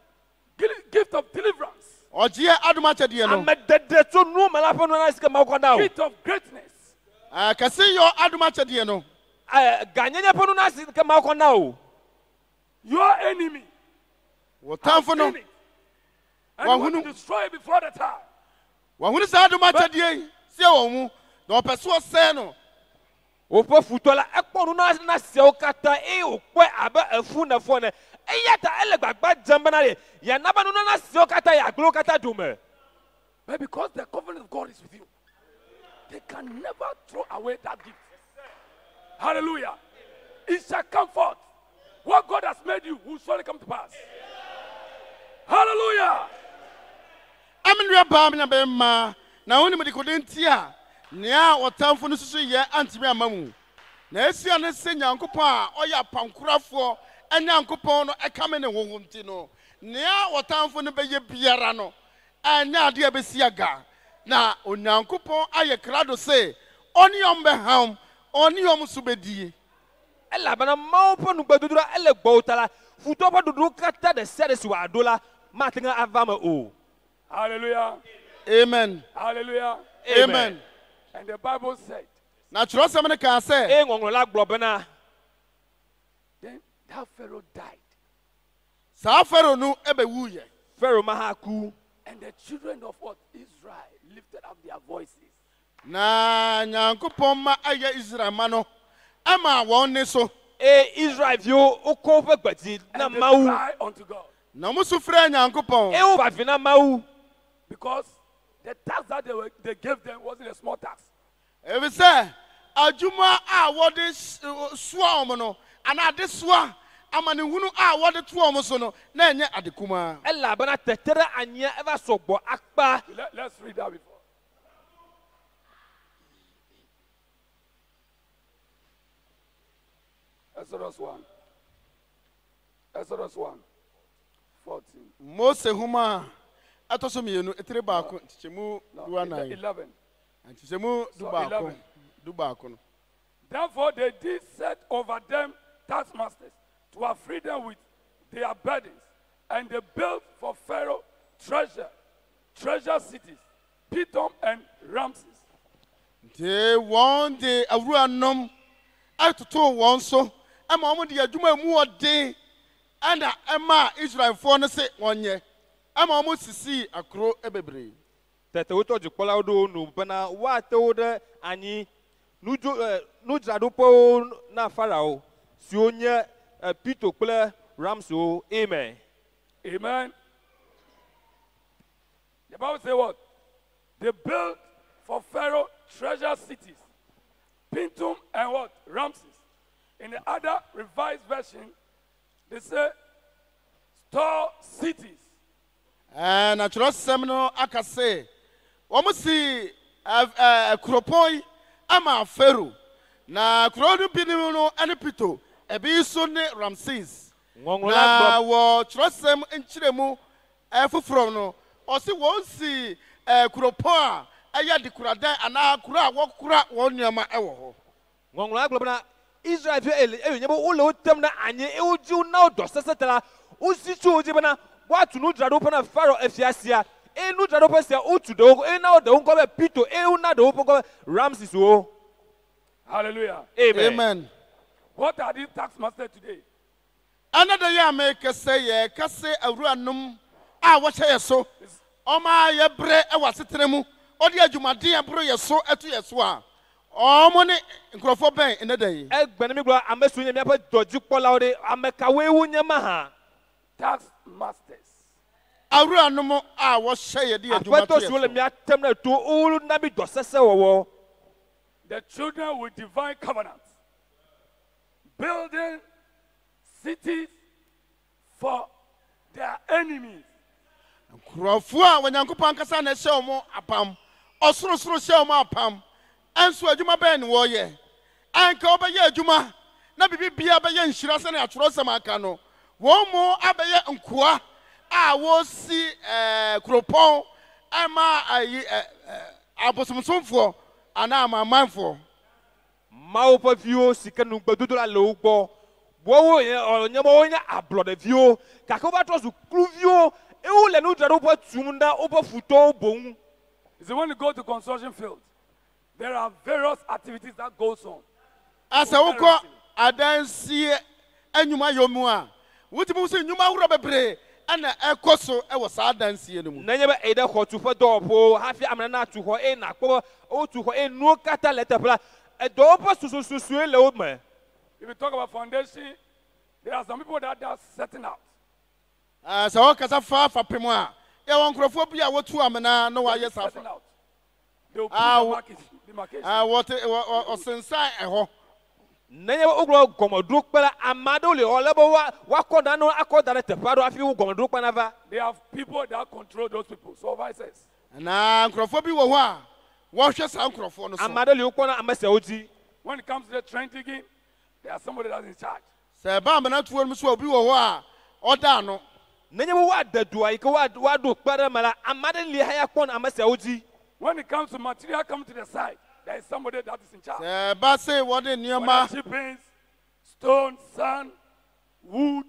Gift of deliverance. oje adu machadi yen no amedede to nu mala pa nunana sika mawko now Gift of greatness. kase yo adu machadi yen no ganyenya pa nunana sika mawko now Your enemy. wo tamfo no And you want to destroy before the time. wa hunu sa adu machadi yen se wo mu na opeso se no opo futola ekpo nunana na se okata okwe aba afu na fo ne eyata ele gbagba jamba le ya naba nunana se okata ya glo kata dume. But because the covenant of God is with you, they can never throw away that gift. Hallelujah. It shall come forth. What God has made you will surely come to pass. Hallelujah. amenu ba amnya be ma na woni mede kodentia nea otamfo no susu ye antimi amamu na esia ne se nyankopon a oya pankurafo enyankopon no ekame ne honhomti no nea otamfo no beye biara no anya ade abesiaga na onyankopon aye krado se oniom be ham oniom so bedie ela bana mawpo nu gbadudura ele gbotala futo pa dudu kata de seres wa dola matinga avama o. Hallelujah. amen Hallelujah. amen And the Bible said, na chiro se me ka se Ngongla globena then that Pharaoh died. sa fero no ebewuye Pharaoh mahaku And the children of what? Israel lifted up their voices. Na Nyankopɔn ma aya Israel ma no. Ama wɔn ne so. Israel vio okope gbati na mawu. Cry unto God. Na mo so frɛ Nyankopɔn. O ba fina mawu. Because the tax that they gave them wasn't a small tax. Ebi sɛ adwuma a wɔde soa ɔmo no ana ade soa amane hunu a wɔde to ɔmo so no na enye adekuma. Ela bana tetere anya eva sogbo akpa. Let's read that before. Exodus 1. Exodus 1. 14. Mose huma atoso mienu etire baako tichemu duanan. 11. Tichemu du baako. 11. Du baako no. Therefore they did set over them taskmasters to have freedom with their burdens, and they built for Pharaoh treasure cities, Pithom and Ramses. They one day awuranom atoto wɔn so ama ɔmo de adwuma mu ɔden ana ɛma Israelfoɔ no se wɔnyɛ ama ɔmo sisi akoro ebebree. Tete woto jukpola do no bana wa te de anyi nudradopo na Farao si onye Pito kple Ramso. Amen. Amen. The Bible says what? They built for Pharaoh treasure cities, Pithom and what? Ramses. In the other revised version, they say store cities. Na kyerɛsɛm no aka sɛ wɔn si kuropɔn ama Pharaoh na kuro no bi no ɛne Pito ebi so ne Ramses. Na wɔ kyerɛsɛm nkyerɛmu foforɔ no ɔsi wɔn si kuropɔn a ɛyɛ dekuradan anaa kuro a wɔkura wɔn nneɛma ɛwɔ hɔ. Ngongla globna Israel nyebo ulo tem na anye uji na do sesetala usichu uji bana watu nudrado pana Pharaoh efiasia nudrado pasia utu do na do ko be Pito na do ko Ramses o. Hallelujah. Amen. Amen. What are these taxmasters today? Another year make say kase awuranom a wɔhyɛ yɛ so ɔma yɛ bre ɛwɔ setremu ɔde adwumaden abro yɛ so ɛto yɛ so a ɔmo ne nkrɔfo bɛn ene da yi. Egbeni mi glo amesu nya mi apa doji kpola ode amekawe wu nya ma ha. Taxmasters. Awuranom a wɔhyɛ yɛ de adwuma to Apeto su le mi atem na to ulu na bi do sese wowo. The children with divine covenant, building cities for their enemies. Nkrɔfo a wɔnyankopɔn ankasa na ɛhyɛ ɔmo apam ɔsorosoro hyɛ ɔmo apam ɛnso adwuma bɛn ne wɔyɛ anka ɔbɛyɛ adwuma na bibi bia bɛyɛ nhyira sɛ ne atwerɛsɛm aka no wɔn mo abɛyɛ nkoa a wɔsi kuropɔn ɛma ayi abosomsomfoɔ anaa amamanfoɔ. Mawo pa vio sikanu gbedodo la le ugbo wo nyemo nya ablode vio kaka ba to su kru vio e wo le no drado pa tumunda opa futo bon. Is when you go to construction field, there are various activities that goes on. Asa wokɔ adansie anyuma yomu a wotimi so nyuma wura bebre ana ɛkɔ so ɛwɔ saa adansie no mu. Na nyebe ede hotu fa dopo hafi amana na tu ho na kpo o tu ho no kata letepla e dopo susu le o me. If you talk about foundation, there are some people that are setting out. Asa wɔkasa fa pemu a yɛ nkrɔfo bi a wotu amana no wa yɛ safa. They will put the demarcation. What osensan ɛhɔ. Na nyebe oglo gomodru kpela amado le olebo wa koda no akoda le tepado afi wo gomodru kpa na va. They have people that control those people. So vice says. Na nkrɔfo bi wɔ hɔ a wɔhwɛ saa nkrɔfo no so. Amado le ukona amese oji. When it comes to the train digging, there are somebody that's in charge. Sɛ ba amana tuo mu so obi wɔ hɔ a ɔda no. Na nyebe wa dadua ike wa do kpara mala amado le haya kon amese oji. When it comes to material coming to the side, there is somebody that is in charge. Sɛ ba se wɔde nneɛma Shippings, stone, sand, wood.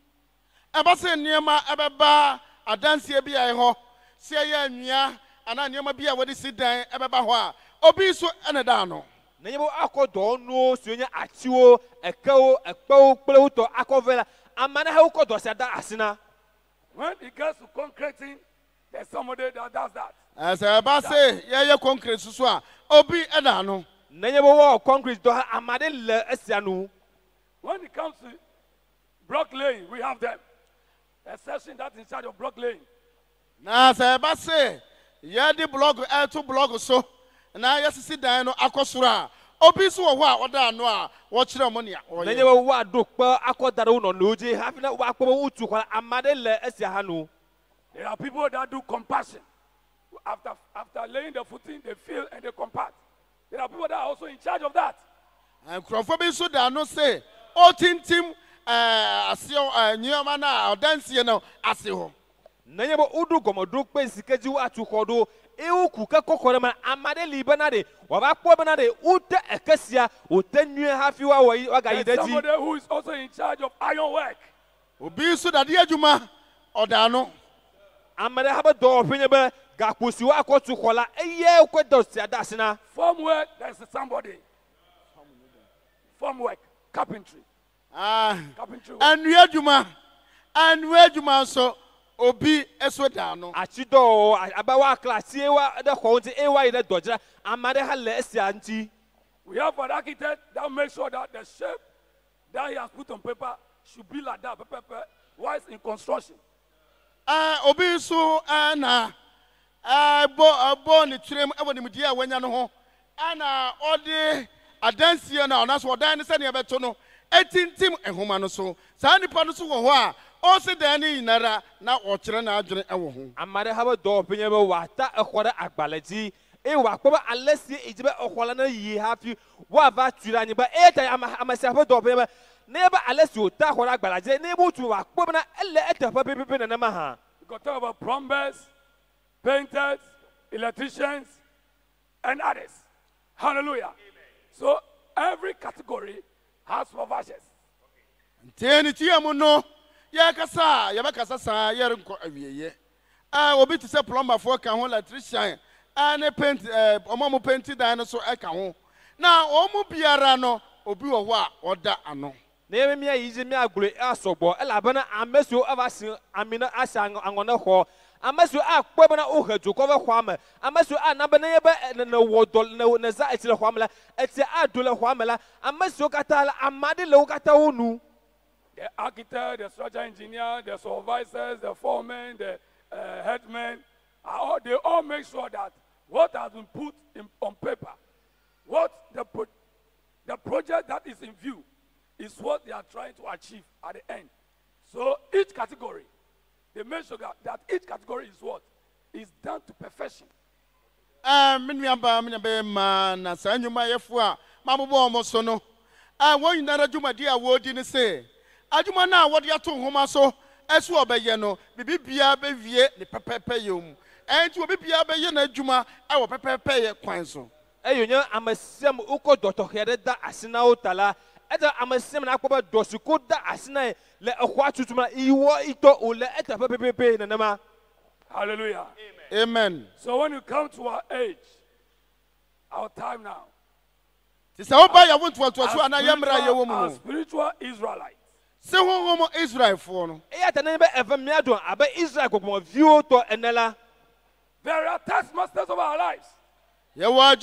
Ɛba se nneɛma ɛbɛba adansie bi a ɛhɔ sɛ yɛ nnua ana nneɛma bi a wɔde si dan ɛbɛba hɔ a obi so ɛna da no. Na nyebo akodo no sunya achiwo ekeo ekpo kple to akovela amana ha ukodo se da asina. When it gets to concreting, there's somebody that does that. Sɛ ba se yɛyɛ concrete so a obi ɛda no. Nenye bo concrete do amade le esianu. When it comes to block laying, we have them. A section that's in charge of block laying. Na sɛ ɛba se yɛde blog ɛto blog so na yɛsisi dan no akɔsoro a obi so wɔ hɔ a ɔda ano a wɔkyerɛ mo nea ɔyɛ. Nenye bo wa do pa akodare wo no noje hafi na wa akpo utu kwa amade le esianu. There are people that do compassion. After laying the footing, they fill and they compact. There are people that are also in charge of that. Nkurɔfoɔ bi nso da ano se ɔtintim aseɛ nneɛma no a ɔdansie no ase hɔ. Nenye bo udu gomodu pe sikeji wa atukodo ewu kuka kokore ma amade libana de wa ba kpo bana de ute ekesia otenue hafi wa ga There's yidaji. somebody who is also in charge of iron work. Obi nso dade adwuma ɔda ano. Amade ha be do hwenye be ga kposi wa akotu kola eye kwedo sia dasina. Farm work, there's somebody. Farm work, carpentry. Carpentry work. Anua adwuma nso obi eso da ano. Achido abawa class ewa de khonti ewa ide dojra amade ha le sia nti. We have an architect that makes sure that the shape that he has put on paper should be like that. While in construction. Obi nso na bo ne trem ewo ne mdia wanya no ho ana ode adansie na ona so odan ne se ne beto no etintim ehoma no so saa nipa no so wo ho a o se dan ne yinara na okyere na adwene ewo ho. Amade ha be do penye be wata ekhore agbalaji e wa kpo ba alesi ejibe okhola na yi hafi wa va twira nyi ba e ta amasi ha be do penye be ne ba alesi ota khore agbalaji ne bu tu wa kpo na ele etafa pepepe na ma ha. We got to talk about plumbers, painters, electricians, and others. Hallelujah. Amen. So every category has supervisors. Nteni ti amu no ya kasa ya bakasa sa ya renko awieye. Obi ti se plumber for ka ho electrician ne paint omo paint dan no so e ka ho. Na omo biara no obi wo ho a oda ano. Ne me yi me agure asobo elabana amesu avasin amina asa angona ho amesu akpo bana o hadu ko be hwama amesu anabana ye be na wodol na za etile hwamla eti adole hwamla amesu katala amade le kata wonu. The architect, the structural engineer, the supervisors, the foremen, the headmen, they all make sure that what has been put on paper, what the project that is in view, is what they are trying to achieve at the end. So each category, they make sure that each category is what? Is done to perfection. Na sa nyuma yefu a mabobo omoso no. Won yinara dwuma di a wodi ne se. Adwuma na wodi ato homa so esu obeye no bibibia be wie ne pepepe yom. Enti obi bia be ye na adwuma e wo pepepe ye kwan so. Eyonya amasem uko dotohede da asina otala eta amasem na akpoba dosiko da asina le ehwa tutuma iwo ito ole eta pepepe na nama. Hallelujah. Amen. So when you come to our age, our time now, our spiritual Israelites. Se homo Israel for no. Israel There are taskmasters of our lives. Some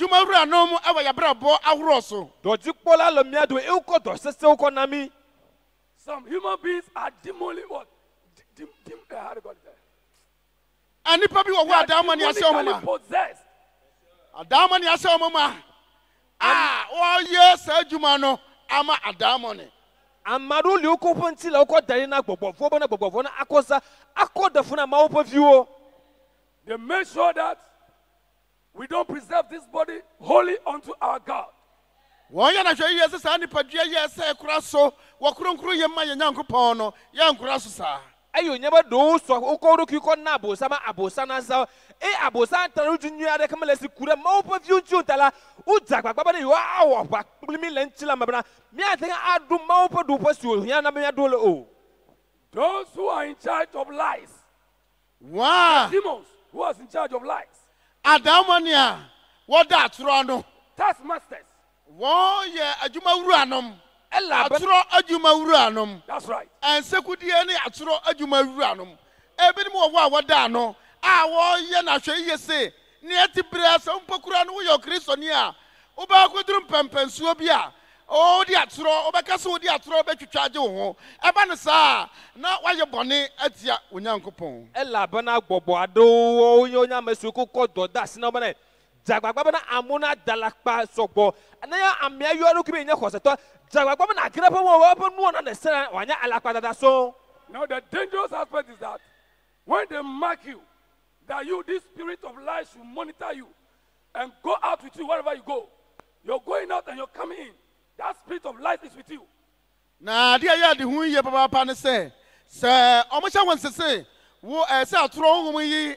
human beings are demonically what? How do you call it? And probably what Adamani possessed. Adamani Asomama. Oh yes, Jumano, Ama Adamoni. Amadu liuko punti la uko darina bobo akosa akoda funa maupo view. They make sure that we don't preserve this body holy unto our God. One yana show yes, Sani Padria, yes, Crasso, Wakunkru Yama Yankupono, Yan Crassusa. Ayo never do so uko ruko nabo sama abosana sa abosan taru junior de kamalesi kura maupo view tala uzakwa baba ni wow mi lentila mabana mi atenga adu maupo do posu yana me dole o. Those who are in charge of lies. Wow. Demons who are in charge of lies. Adamania, what that Rano? Taskmasters. Wow, yeah, Ajuma Uranum. Atro Ajuma Uranum. That's right. And Sekudiani Atro Ajuma Uranum. Even more what dano. Wa yana show ye say. niati bra so mpokura no yo Kristo ni a oba kodrum pempensuo bia o di atro obeka so di atro betwitwaje wo ho eba ne saa na waye bone atia onyankopon ela bana gbogbo ado onya mesuku kodo das na bana jagbagba bana amuna dalakpa sogbo na ya amia yoru kibe nya khoseto jagbagba bana grepo wo nu na ne sera wanya alakpa dada so. Now the dangerous aspect is that when they mark you, that you, this spirit of lies, will monitor you and go out with you wherever you go. You're going out and you're coming in. That spirit of life is with you. Na dia ya de hu ye papa ne se omocha won sese wo se atro hum yi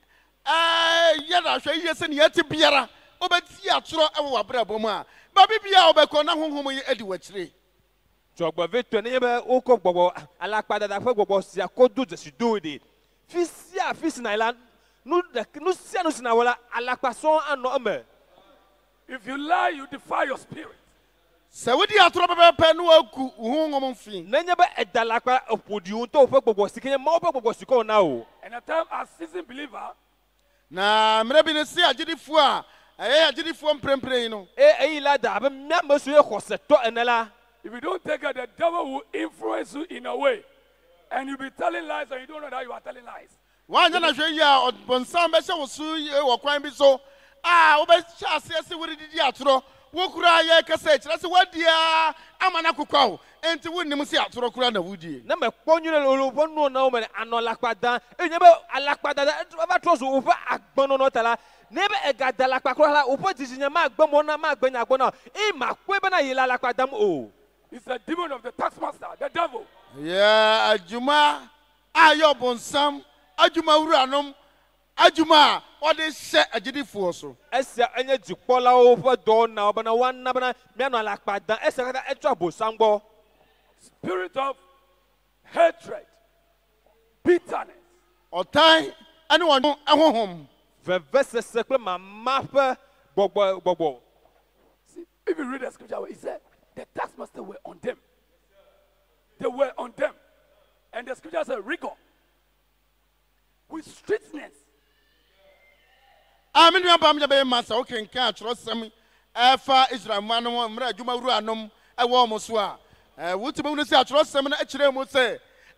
ya da hwe ye se ne yati biara obeti atro e wo abra bomu a ba bibia obekọ na hum yi edi wachire jogbo veto ne be oko gbogbo alakpada da fe gbogbo sia kodu jesu doide fisia fisina ila nu sia no sina wala alakpason ano ame. If you lie, you defy your spirit. Se wodi atro pepe no aku hum fi Nenye be edalakpa opodiun to fe gbogbo sikenye ma ope gbogbo siko na o. And at time as seasoned believer, na mre bi ne se agidifu a agidifu mprempren no ila da be mmam so ye khoseto enela. if you don't take it, the devil will influence you in a way. And you'll be telling lies and you don't know that you are telling lies. One na hwe ya bonsam be se wo su wo kwan bi so obe chase se wori didi atro wo kura ye kase kire se wadia amana kokwa enti wonnim se atro kura na wudie Na me kponyure lolobo no na o me anolakpada enye be alakpada ba troso o fa agbono no tala ne be egadalakpa kro hala o po tijinya ma agbomo na ma agbenya agbono e ma kwe be na yila alakpada m o. It's a demon of the taxmaster, the devil. yeah ajuma ayo bonsam ajuma wuranom ajuma ode se agidifu so Ese enye jikpola o fa do na obana wanna bana me anolakpada ese kata etwa bosangbo. Spirit of hatred, bitterness. otai ani won ehonhom Vevese sekle mama fe gbogbo. See, if you read the scripture, it said the taxmaster were on them. They were on them. And the scripture said rigor with strictness. aminu abam je be masa o kenka atro sem efa Israel manom mra ajuma wuranom ewo mo so a wutimu no se atro sem na akire mu se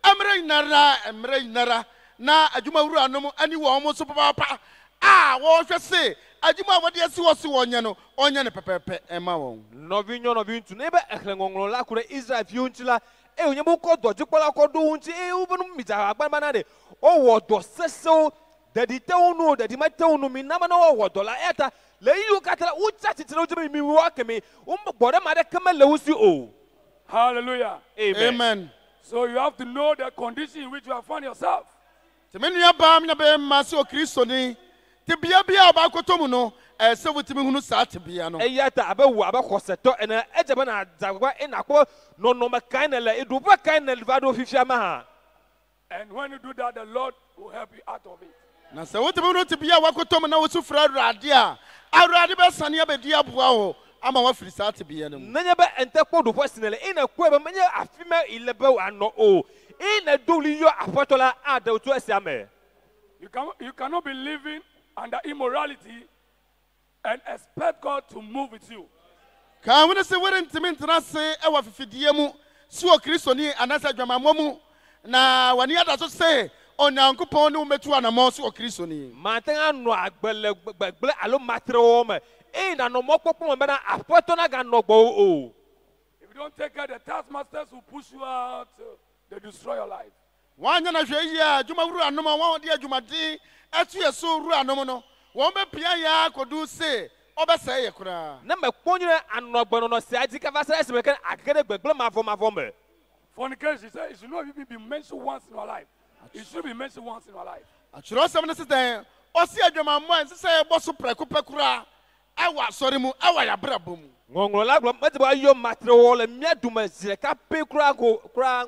emre inara na ajuma wuranom ani wo mo so papa wo hwe se ajuma wode ase wo se wonye no onye ne pepepe ema won Novinyo novintu nebe eklengonglo la kure Israel fiuntila onye mo kodo jikpola kodo unti ubunu mija agbana na de o wodo seso dadite unu dadimate unu minama na o wodo la eta le yu katala ucha titira ujebe mi wakemi gbore ma de kama le usi o. Hallelujah. amen So you have to know the condition in which you have found yourself. temenu abam nya be masa o Kristo ni te bia ba kotomu no se wutimi hunu sa te bia no Eyata abewu abekhoseto ene ejebe na zagwa enakwo no mekaina le eduba kaina vado fifia ma ha. And when you do that, the Lord will help you out of it. na se wutimi hunu te bia wakotomu na wosu fra Awurade a Awurade be sane abedi aboa ho ama wa firi sa te bia no Nenye be ente kodo posinele ina kwe be menye afime ilebe ano o ina doli yo apotola ada otu asiame. You cannot be living under immorality and expect God to move with you. ka wona se wore ntimi ntena se e wa fifidie mu si o Kristo ni anasa dwamammo mu na wani ada so se onyankopon ne umetu anamo si o Kristo ni Mantenga no agbele gbegle alo matrewo me ina no mokpopo me na apoto na ga no gbo o. If you don't take care, the taskmasters will push you out. They destroy your life. wanya na hwe yi a dwuma wuru anom a won de adwumade etu yeso wuru anom no won be pia ya kodu se obese ye kura Na me kponyere anogbono no se adika vasa ese me kan akere gbegle mavo me. Fornication, he said, it should not even be mentioned once in your life. It should be mentioned once in your life. achiro sem ne seten osi adwamammo en se boso preko pekura awa sori mu awa ya brabom Ngongolo la glo mete ba yo matrewo le miaduma zire ka pe kura ko kura.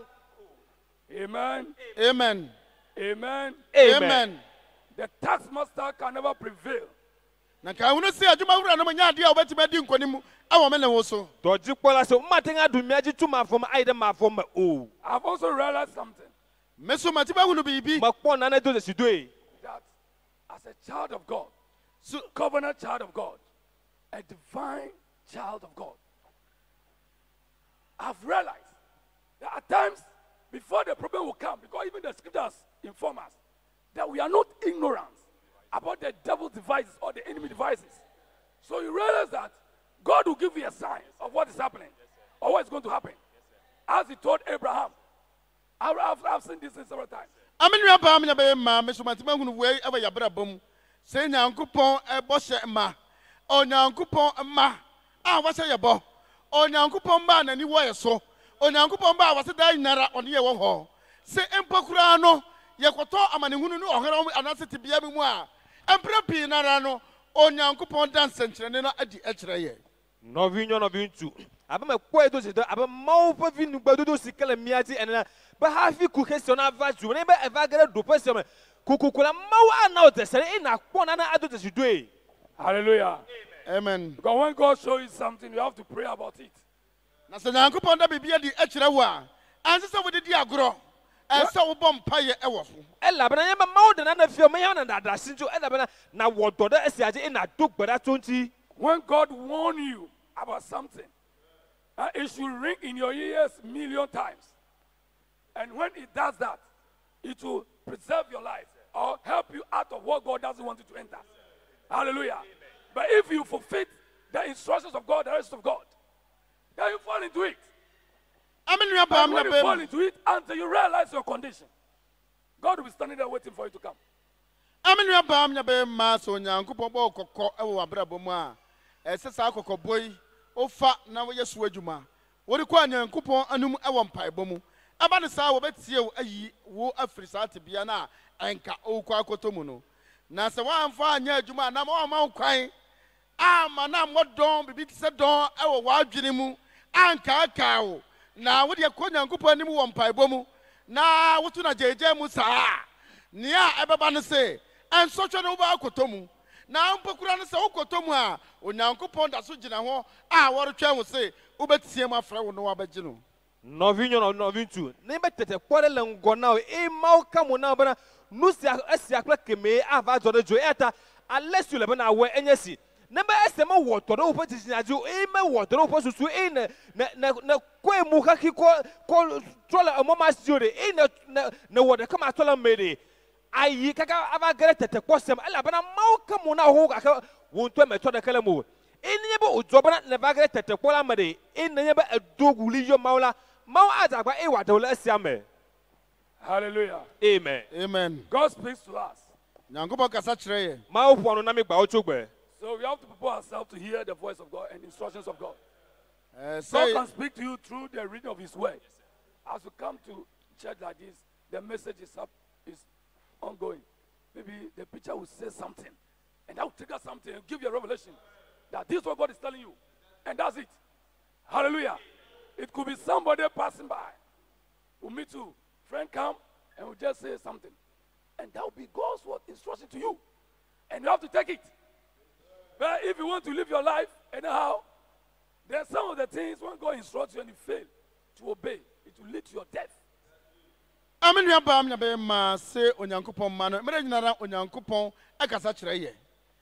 Amen. amen Amen. amen The taskmaster can never prevail. na ka wonu se adwuma wuru anom nya de a obeti medi nkonim awo me ne wo so Doji kpola so matenga du miaji tu mafom aide mafom o. I've also realized something, meso mati ba hunu bibi Makpon na do sidoe. that as a child of God, covenant child of God, a divine child of God. I've realized that at times, before the problem will come, because even the scriptures inform us that we are not ignorant about the devil's devices or the enemy devices. So you realize that God will give you a sign of what is happening or what is going to happen. As he told Abraham. I've seen this several times. I mean, you have Mr. Matiman way over your brabum. Say, Nankupon, a bosh ma, or Nankupon ma. Ah, what's your bo? Or Nankupon ban and you were so. Or Nankupon ba was a dying nara on your hall. Say, Empocrano, Yakoto, Amanunu, or her answer to be a memoir. And Prepi Narano, or Nankupon dance and at the Etraye. No union of you two. I'm a quite about mouth of you, but do see Calamiati and but have you could question our value whenever a vagara do person Kukula Mawa now the say in a one another adult you do. Hallelujah. Amen. Because when God shows you something, you have to pray about it. Now, so Nankupon that be the Etrawa. And so with the diagro. And so bomb pie a waffle. Ella, but I am a more than another few million and that since you Ella now what do I say in a took but that's 20. When God warns you about something, it should ring in your ears million times. And when it does that, it will preserve your life or help you out of what God doesn't want you to enter. Hallelujah. Amen. But if you fulfill the instructions of God, the rest of God, then you fall into it. And when you fall into it until you realize your condition, God will be standing there waiting for you to come. Ofa na we yesu adwuma wo de kwa nyankopon anum e wo mpaebo mu aba ne saa wo betie wo ayi wo afiri saa tebia na enka okwa akotomu no na se wa amfa anya adwuma na ma ma kwan ama na modon bibi tse don e wo wadwene mu anka aka wo na wo de kwa nyankopon anim wo mpaebo mu na wo tu na jeje mu saa nia ebeba ne se ensotwe no ba akotomu na mpokura ne se okotomu a onyankopon da so gina ho a woretwa wo se obetie ma fra wo no abagye no novinho novintu nem betete kware lengo na e mau kamo na bana nusia asia kla keme ava jode jo eta unless you le na we enyesi nebe esema woto do poti sinaju e me woto do posusu e na kwemu haki ko trola mama siore e na wode kama trola mede ayi kaka ava gere tete kwosem ala bana mau kamo na ho aka wonto me to de kala mu enye bo ojobana na bagere tete kwala mede enye ba adoguli yo maula mau azagba e wadola asiame. Hallelujah. Amen. Amen. God speaks to us. Nyankopon kasa kire ye mau pono na me gba ochogbe. So we have to prepare ourselves to hear the voice of God and instructions of God. God can speak to you through the reading of his word. As we come to church like this, the message is ongoing. Maybe the preacher will say something, and that will trigger something and give you a revelation that this is what God is telling you. And that's it. Hallelujah. It could be somebody passing by. We'll meet you. Friend come and will just say something. And that will be God's word instruction to you. And you have to take it. But if you want to live your life anyhow, there are some of the things when God instructs you and you fail to obey, it will lead to your death. Amen. Ya ba amnya be ma se onyankopon ma no mere nyinara onyankopon akasa kire ye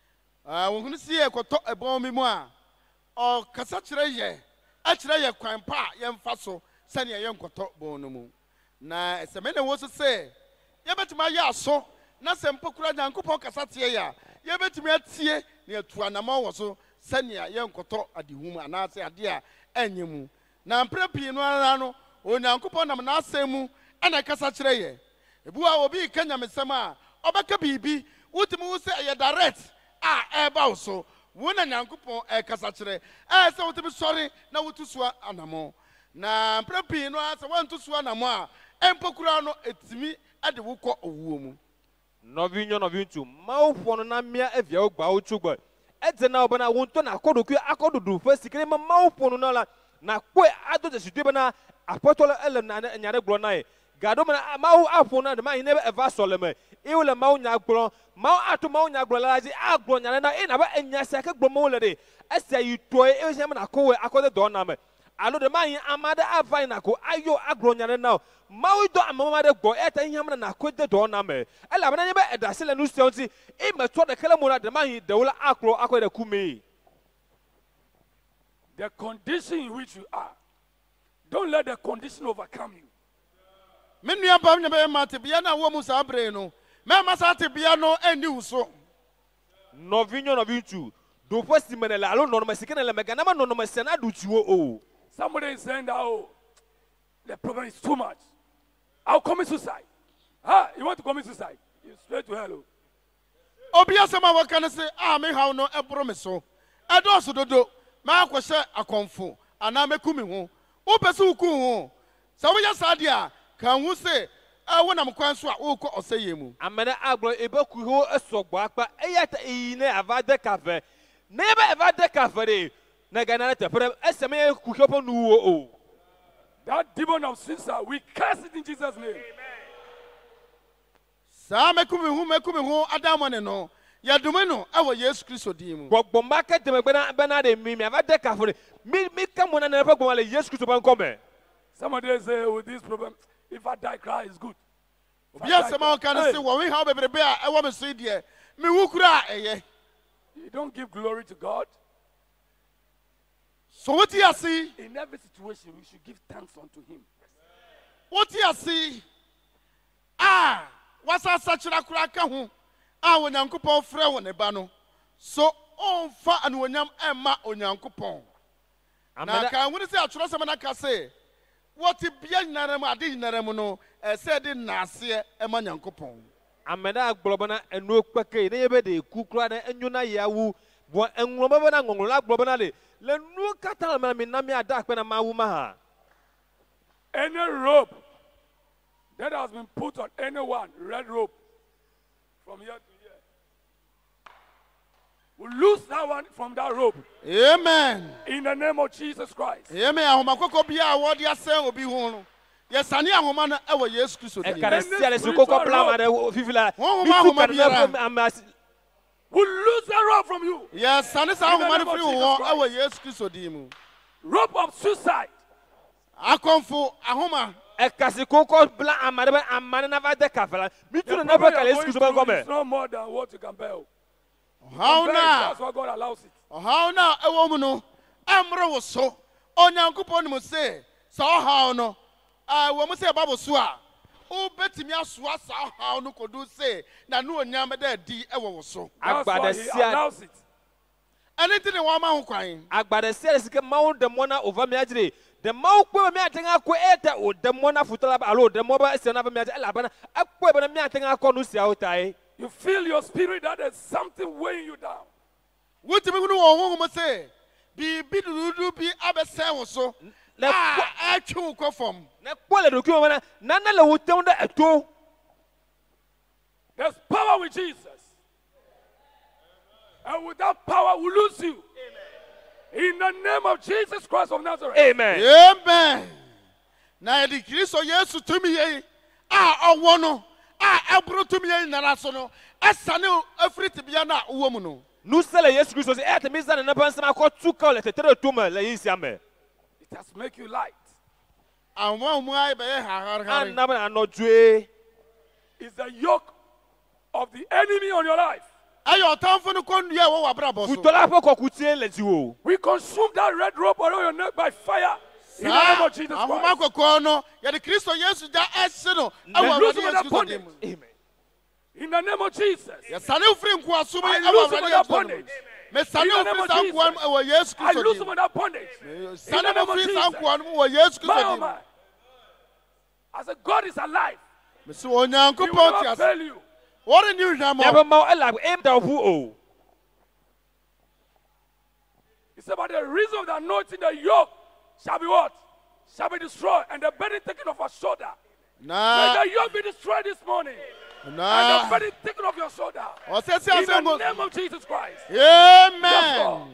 wo hunu si e koto ebon mi mu a o kasa kire ye a kire ye kwan pa ye mfa so sane ye nkoto bon no mu na eseme ne wo so se ye betima ye aso na se mpokura nyankopon kasa tie ya ye betimi atie ne atu anama wo so sane ye nkoto adehum ana se ade a anyemu na mprepi no ara no onyankopon nam na asemu ana kasa kire ye ebuwa obi kanya mesema obeka bibi wutimi wo se ye direct a eba wo so wona nyankopon kasa kire se wutimi sori na wutusua anamo na mprepi no asa wantusua anamo a empokura no etimi ade wukọ owuo mu novinho novintu mau pono na mia evia ogba ochugba eze na obana wonto na akodoku akodudu fasikire mau pono na kwe adoje sidwe bana apostolo ele na nyare glo nai gado na mau afo na de ma hinebe eva soleme iwule mau nya glo mau atu mau nya glo laji aglo nyare na ina ba enya seke glo mau le de ese yitoe ehye na kowe akode do na me alo de ma hin amada avai na ko ayo aglo nyare na mawu do amama de go eta hiam na kwede do na me ela bana ne be edasele no stonti e meto de kala mona de man de wala akro akwede kumi. The condition in which you are, don't let the condition overcome you. Menu abam nya be mate bia na wo mu sa bre no me masate bia no eni uso no vinyo no vinchu do posti menela alo no masikene le megana ma no masena do tuo o. Somebody is saying that, oh, the problem is too much. I'll commit suicide. You want to commit suicide? You straight to hell. Obia sama wa kan say me haw no ebro me so edo so dodo ma akwose akonfo ana mekumi ho wo pese wuku ho sa wo ya sade a kan hu say wonam kwan so a wo ko oseye mu amene agbo ebeku ho esogbo akpa eyata ine avade cafe nebe avade cafe de na gana te pre eseme ku hopo nuwo o. That demon of Caesar, we curse it in Jesus' name. Sa mekumi ho adamone no ya dume no awo Yesu Kristo di mu gbogbo market me bena de mi avade cafe mi kamona na pe gbomale Yesu Kristo ban come. Somebody say with this problem, if I die, cry is good. Obia sama kan say wo we haw bebrebe a ewo me so die me wukura eye. You don't give glory to God. So what you see? In every situation, we should give thanks unto Him. What you see? What's a such a crack? When Uncle Paul Frew on the bano. So, on far and when yam Emma on Uncle Paul. And I can't say, I trust someone I can say. What if Bianarama did Naramono, said in Nasia, Emma Uncle Paul. Amena globana and no quake, neighbor de Kukran and Yuna Yawu, and Robana Globanale. Le nu katal ma mi nami adak pe na mawuma. Any rope that has been put on anyone, red rope, from here to here, we lose that one from that rope. Amen. In the name of Jesus Christ. Amen. Ahoma bia award ya se obi ho no. Yes, ani ahoma na ewo Yesu Kristo di. Ekarasia le sukoko plan ma fifila. We lose the rope from you. Yes, and it's our money free war. Our yes, Christo dimu. Rope of suicide. Akonfo ahoma. Ekasikoko bla amare amane na va de kafala. Mi tu na ba kale Yesu Kristo ban come. It's no more than what you can bear. How now? That's why God allows it. How now? Ewo mu no. Amre wo so. Onyankopon mu say, so how no. Wo mu say Bible so a. O betimi asoa sa how no kodu say na no onyam da di ewo wo so. Agbadesia. Anything in one man kwan. Agbadesia sike mawo de mona over me agire. The mawo kwe me atenga ko eta o de mona futala ba alo de moba ese na ba me agire la bana akwe ba me atenga ko no sia otai. You feel your spirit that there's something weighing you down. What me no wo mo say? Bi dudu bi abese wo so. Atwu ko fom. Na kwale do kiwa na nana le wotem da eto. There's power with Jesus. And with that power we lose you. Amen. In the name of Jesus Christ of Nazareth. Amen. Amen. Na di Kristo Yesu tumi ye owo no ebro tumi ye nara so no esane afriti bia na owo mu no. Nu sele Yesu Kristo se etemiza na pansama ko tuka le tetere tuma le yisiame. It has make you light. And one way by it's the yoke of the enemy on your life. We consume that red rope around your neck by fire. In the name of Jesus Christ. Amen. In the name of Jesus. I lose from that bondage. I lose from that bondage. In the name of Jesus. My. I said, God is alive. He will never fail you. What a new He said, by the reason of the anointing, the yoke shall be what? Shall be destroyed, and the burden taken off our shoulder. May the yoke be destroyed this morning. And the burden taken off your shoulder. In the name of Jesus Christ. Amen.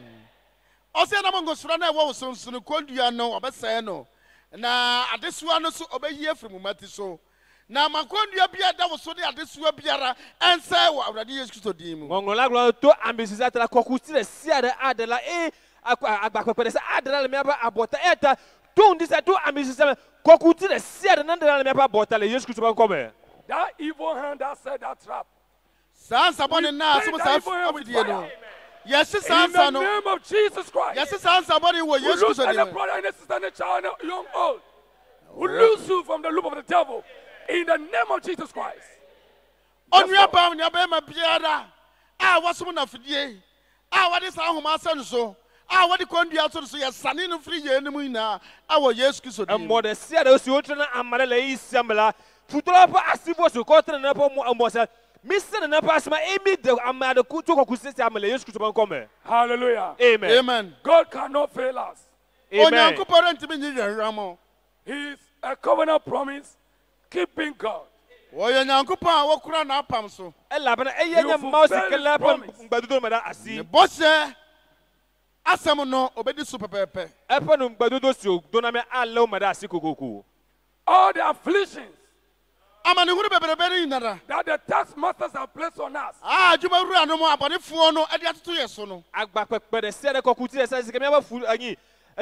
Na adesua no so obehie frumumati so na makondua bia da wo so de adesua biara ense wo awrade Yesu Kristo din mu ngongla glo to ambisisa tra kokutire siade adela agbakopede se adela le miaba abota eta to ndisa to ambisisa kokuti the seed and the never bottle yes to come. That evil hand that set that trap. Sans abone na so sa afidie no. Yes, in the name of Jesus Christ. Yes, sans abone wo yes Christ. And the brother and the sister and the child, young old. We lose you from the loop of the devil. In the name of Jesus Christ. On your bound, your bema biara. Ah, what's one of ye? Ah, what is our master so? Ah, what the country also so your son in free enemy now. Our yes Christ. And more the seed of Sutra and Malay Samela. Futuropa Asivos who caught an apple more and was a Mr. and Napasma Amy the Amada Kutuko Kusama yes to come. Hallelujah. Amen. Amen. God cannot fail us. Amen. Ramo. He is a covenant promise keeping God. Oya nyankopa wokura na apam so. Elabana eyenya mouse kelapa mbadudo mada asi. Bose asem no obedi so pepepe. Epa no mbadudo so doname allow mada asi kokoku. All the afflictions Amani huru beberebere inara. That the tax masters have placed on us. Ah, juma ru anu mo abonefo no ade atoto yeso no. Agba pepere de se de kokuti de se kemia ba fu anyi.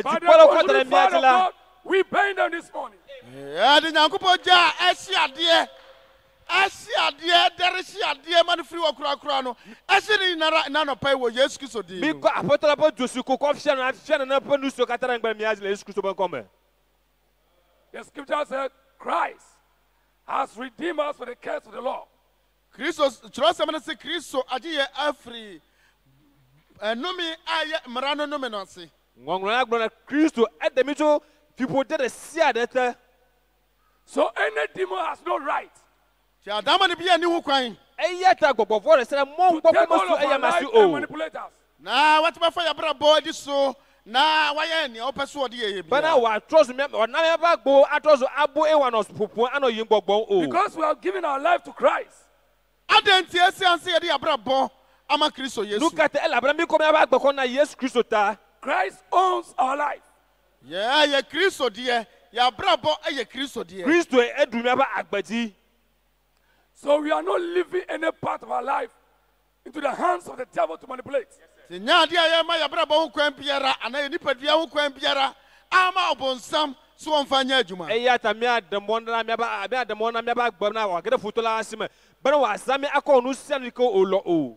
We bind them this morning. Yeah, the nyankopa ja esi ade dere si ade man free wakura no. Esi ni na no pai wo Yesu Kristo di. Mi ko apotola po josu ko confia na panu so katara ngba miaji le Yesu Kristo ban come. The scripture said Christ has redeemed us from the curse of the law. Christos trust say Kristo ajiye afri enumi aye mrano no me no se. Ngongona agbona Kristo edemito people did a seed that so any demon has no right. Ja dama ne bia ni hu kwan. Eyata gbogbo de say mo gbogbo so eyamasi o. Manipulators. Na what ba fa ya bra body so na waye ni opeso ode ye bia. Bana wa trust me na me ba gbo atroso abo ewanos popo ano yin gbogbo o. Because we have given our life to Christ. Adenti esi anse ye de abra bo ama Kristo Yesu. Look at elabra mi ko me ba gboko na Yesu Kristo ta. Christ owns our life. Yeah, ye Kristo die. Ya bra bo ye Kristo die. Kristo edumi aba agbati. So we are not leaving any part of our life into the hands of the devil to manipulate. Nya dia ye ma ya bra bo hu kwan biara ana ye nipadua hu kwan biara ama obonsam so onfanya adwuma. Eyata mi ademona mi aba gbam na wa gede futola asime. Bana wa asame akọ no sian ko olo o.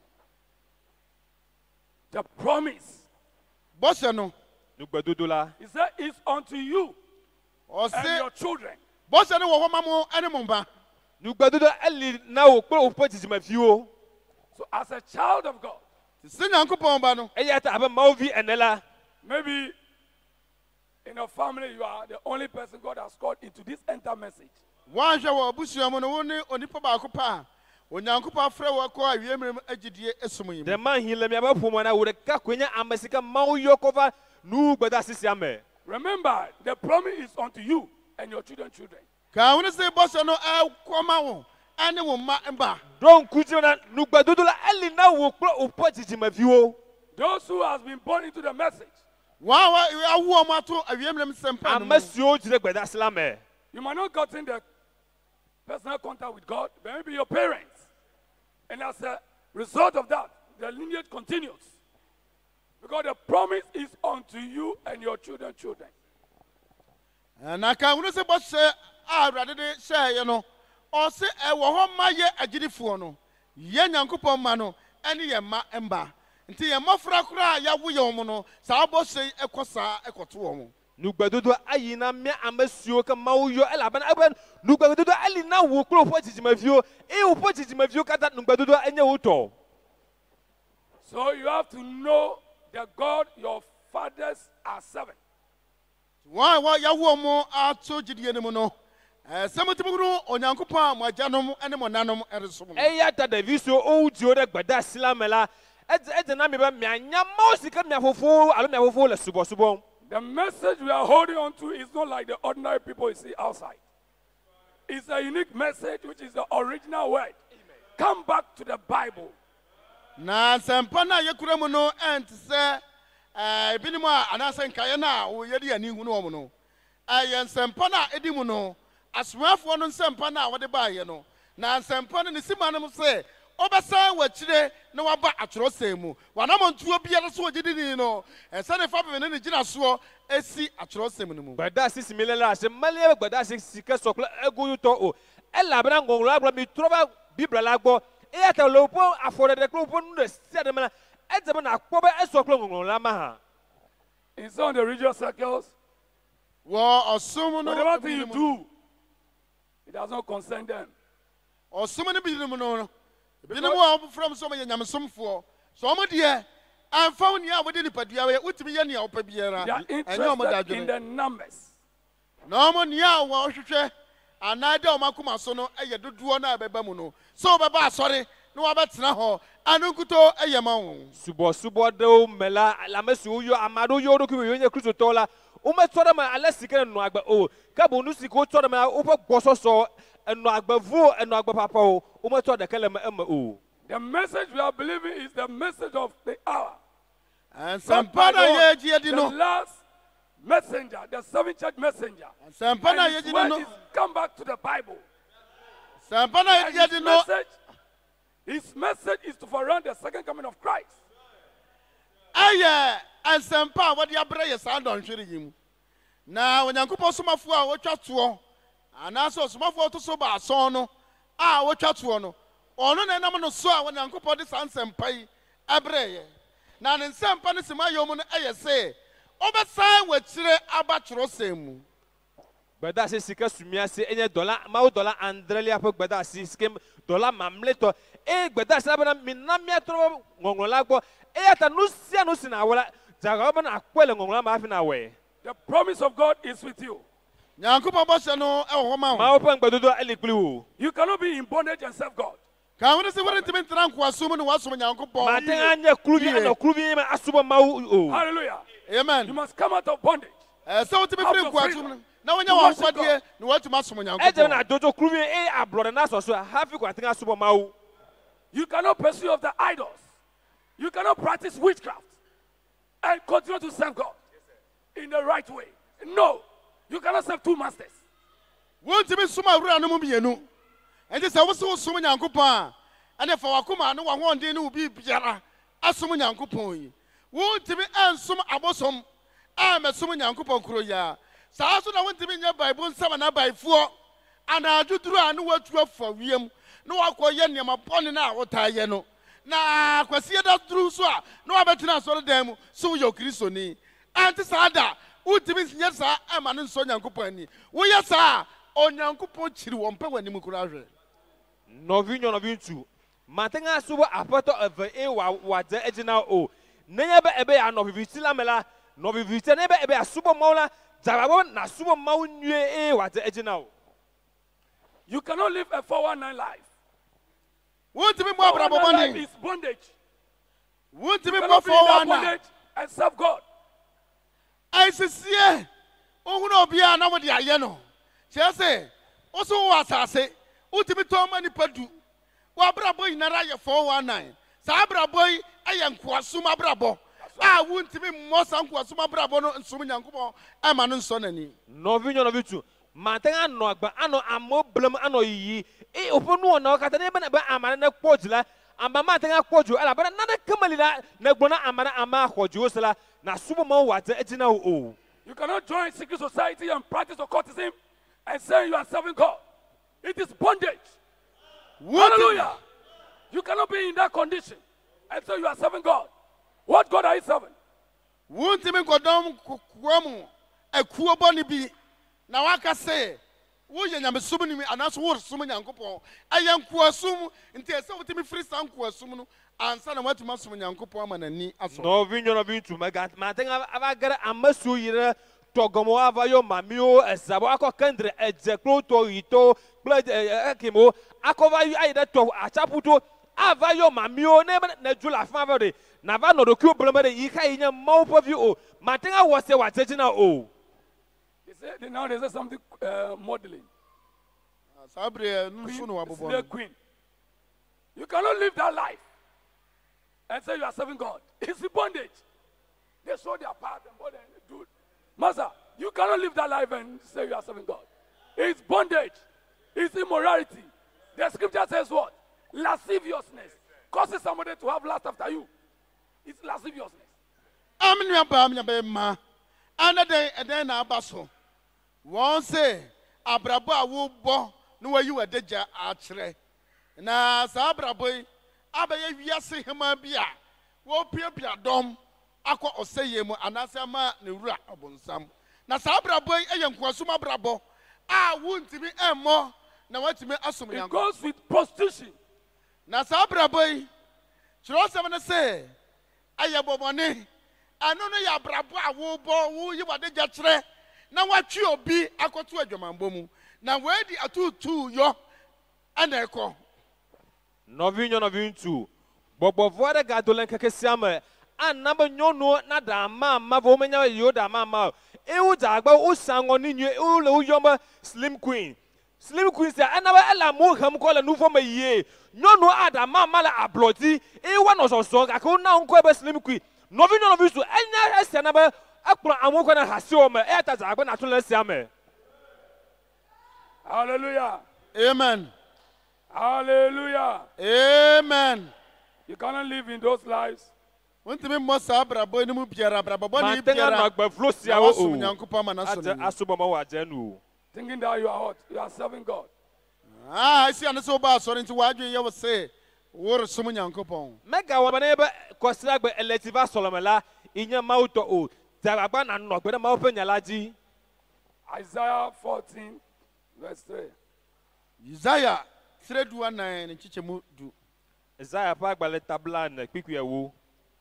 The promise. Bosse no. Nugbadodola. He said it's unto you and your children. Bosse no wo homa mo ene mo ba. Nugbadodo eli na o pe o poti ma fi o. So as a child of God, Sinyankopon ba no. Eyata aba maovi enela. Maybe in your family you are the only person God has called into this enter message. Wan hwe wo busuam no woni onipa ba ko pa. Onyankopon afre wo ko awiemrem agidie esum yim. The man he let me aba pomo na wo de ka kwenya amasika mawo kova nugbada sisi ame. Remember, the promise is unto you and your children. Ka woni say bosse no akoma wo ane wo ma mba. Don kuji na nugbadodola eli na wo kro opoti ma fi o. Those who has been born into the message. Wa awu mo ato awiemrem sempa no. Amasio jire gbada slame. You might not gotten the personal contact with God, but maybe your parents. And as a result of that, the lineage continues. Because the promise is unto you and your children. Na ka woni say bosse awrade de say ye no. O se e wo ho ma ye agidifo no. Ye Nyankopon ma no ene ye ma emba. Nti ye mofra kura ya wo ye wo no. Sa bosse ekosa ekoto wo mo. Nugbadodo ayi na me amasio ka mawo elaba na aba nugbadodo ali na wo kro opoti ma fi o. E opoti ma fi o kata nugbadodo anya wo to. So you have to know the God your fathers are serving. Wa ya wo mo ato gidie ne mo no. Semutimuru Onyankopon mo ajanom ene mo nanom eresom. Eyata Daviso o dio de gbada slamela. Ede na me ba me anya mausika me afofo alo me afofo le subo. The message we are holding on to is not like the ordinary people you see outside. It's a unique message which is the original word. Come back to the Bible. Na sempa na yekura mu no ent se binimu anase nkaye na wo yedi ani hu no mo no. Ayen sempa na edi mu no aswafo no sempa na wo de baaye no. Na sempa no ne simanum se Obasan wachire na waba atwerɛsɛm wanamontuo biara so ogidini no ɛsɛ ne fa bene ne gina so esi atwerɛsɛm no mu gbada 6 million la se malia gbada 6 sika sokla egu to o ela bana ngongla abla mi troba bibla la gbo e ata lopo afore de klopo no se de mana e de na akpoba esokla ngongla ma ha. In some of the religious circles, whatever thing you do, it does not concern them. Or so many people no. From some of Yamsum for some of the I found ya within the Padia, Utimiani or Pabiera, and in the numbers. No one ya was and I don't Makuma Sono, a Yaduana Bebamuno. So, Baba, sorry, no Abatsnaho, and Unkuto, a Yamon. Subo do Mela, Lamesu, Amado Yodoku, Crusotola, Umatodama, Alessica, and Nagba, oh, Kabunusiko Todama, Upa Bosso, and Nagba Vu, and Nagba Papa, Umatoda Kalama. The message we are believing is the message of the hour. And some Pana the last messenger, the 7th church messenger. And some Pana come back to the Bible. Some Pana his message is to forerun the second coming of Christ. Aye, and some pa what your prayer sound on him. Now when Yankupo Sumafua, what you and also Sumafua to Soba Sono, what you know. Ono na enam no so a wona Yankopɔ de sansem pai abreye na ne nsem pa ne sema yom no ayese obesan wachire abatwerosem mu gbada se sika sumia se enye dollar ma dollar andrelia po gbada se skem dollar mamleto gbada se abana minamia tro ngongla gbo ata no sia no sina wala jaga bana akwele ngongla ma afi na we. The promise of God is with you. Yankopɔ bɔ no e wo ma ma open gbadodo elikuli wo. You cannot be in bondage and serve God. Can we say what it trank was someone who was from Yankopɔ? Hallelujah. Amen. You must come out of bondage. So to be free, now when you are what you want to mass from Yankopɔ. You cannot pursue of the idols. You cannot practice witchcraft and continue to serve God in the right way. No, you cannot serve two masters. Won't be summa run and this I was so summon Yankopɔ, and if our Kuma no one day will be Piara, as summon Yankopɔ. Won't be and some abosom. I'm a summon Yankopɔ Kroya. So I want to be near by Bon 7 by 4, and I do draw no what you for William. No, I call Yen upon now what I know. Now, Quasia that drew so, no abatina so them, so your Christoni. And this other, who to be yes, sir, I'm an son Yankopani. We yes, sir, on Yankopɔ Chiruampe when you courage. Novinho novinho matenga subo apoto eve wa de ejina o nebe ebe ya novivitila mela novivite nebe ebe asubo maula jababo na subo mau nwe wa de ejina o. You cannot live a 419 life. Won't be more life is bondage. Won't be more 419 and serve God. I say oh no be na wo de ayeno say also was say Utimi Tomani Padu, Wabra boy Naraya 419. Sabra boy, I am Kwasuma Brabo. I won't be Mosan Kwasuma Brabo and Suminanko, I'm an unsonany. Novinho of you, Matanga no, but I know I'm more blum ano ye. Open one, no, Cataneba, Amana Quodula, and Mamatanga Quodula, but another Kamalina, Nebona Amana Ama Quodusela, Nasumo water, Etina O. You cannot join secret society and practice occultism and say you are serving God. It is bondage. Hallelujah. You cannot be in that condition and so you are serving God. What God are you serving? Won't even go down a cool bonny be. Now I can say, we are assuming me and that's what summon Yankopo. I am Kuasum until so to me free some Kuasum and son of what must summon Yankopo and knee as no vineyard of you to my God. Mating I've got a masu Togomoa vayo mamio Zabako country Ejeklo to Ito. Kimo, Akova, either to Achaputo, Avayo, Mamio, never Najula Favre, Navano, the Cuba, Ika in a mouth of you. Matinga was a watching oh. Now there's something modeling. Queen. You cannot live that life and say you are serving God. It's the bondage. They show their part and body and do it. Master, you cannot live that life and say you are serving God. It's bondage. It's immorality. The scripture says what? Lasciviousness causes somebody to have lust after you. It's lasciviousness. And then Abaso. One say, Abraba will bo, no way you were deja archery. Na Sabra boy, Abaye Yasi Himabia, wo Pia Dom, Aqua or say yemo, and Asama Nura Abonsam. Na Sabra boy, a young Kwasuma Brabo, I wouldn't be a more. Now what to me assume it goes with prostitution. Na Sabra boy, Chirosavana say, Ayabobone. I know ya brabo wo bo you were the jatre. Now what you be akotu adwamambomu. Now where the atu yo aneko. Novinho novinho. Bobo voada gadolen kakesiame. An number no na da mama vomenya yoda mama. Eu dagba usango ninyo u yomba Slim Queen. Slim Queen say anaba ela mo ham kola nu for me ye. No ada mama la abloti. E one was so akona unko be Slim Queen. Novinho novinho enya ese na ba akura amoko na hasioma e ta dagba na tun lesiame. Hallelujah. Amen. Hallelujah. Amen. You cannot live in those lives. Thinking that you are hot, you are serving God. I see, and so bad. Sorry to what you ever say. What is someone young coupon? Mega, one neighbor, Costaga, Eletiva Solomela, in your mouth, oh, Taraban and not, but I'm open your laji. Isaiah 14, verse 3. Isaiah 3:19 and Chichemu do. Isaiah Park by the tablan, quick we are.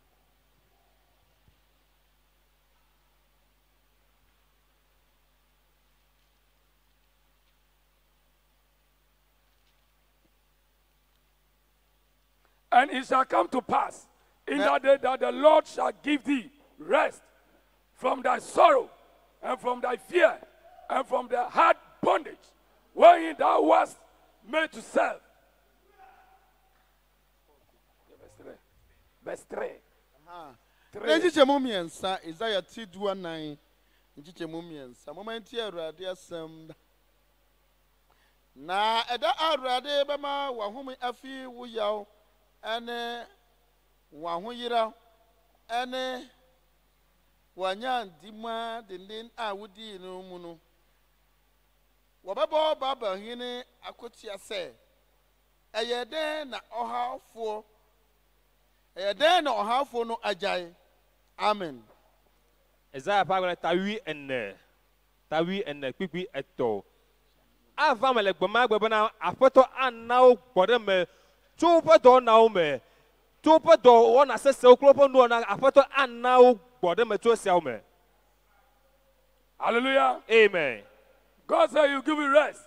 And it shall come to pass in that day that the Lord shall give thee rest from thy sorrow and from thy fear and from the hard bondage wherein thou wast made to serve. Verse 3. Isaiah 2:19. Moment here, Radia na eda arade bema wahumi afi wuyaw ene wahuyira ene wanyan dima dindin awudi no munu wababo baba hine akotia se eyeden na ohafo no ajai. Amen. Isaiah Pagala tawi ene pipi eto avant me le gboma gbona apoto anao gbodeme tupoto naome tupoto wona sese oklopo no na apoto anao gbodeme to siaume. Hallelujah. Amen. God said you give you rest.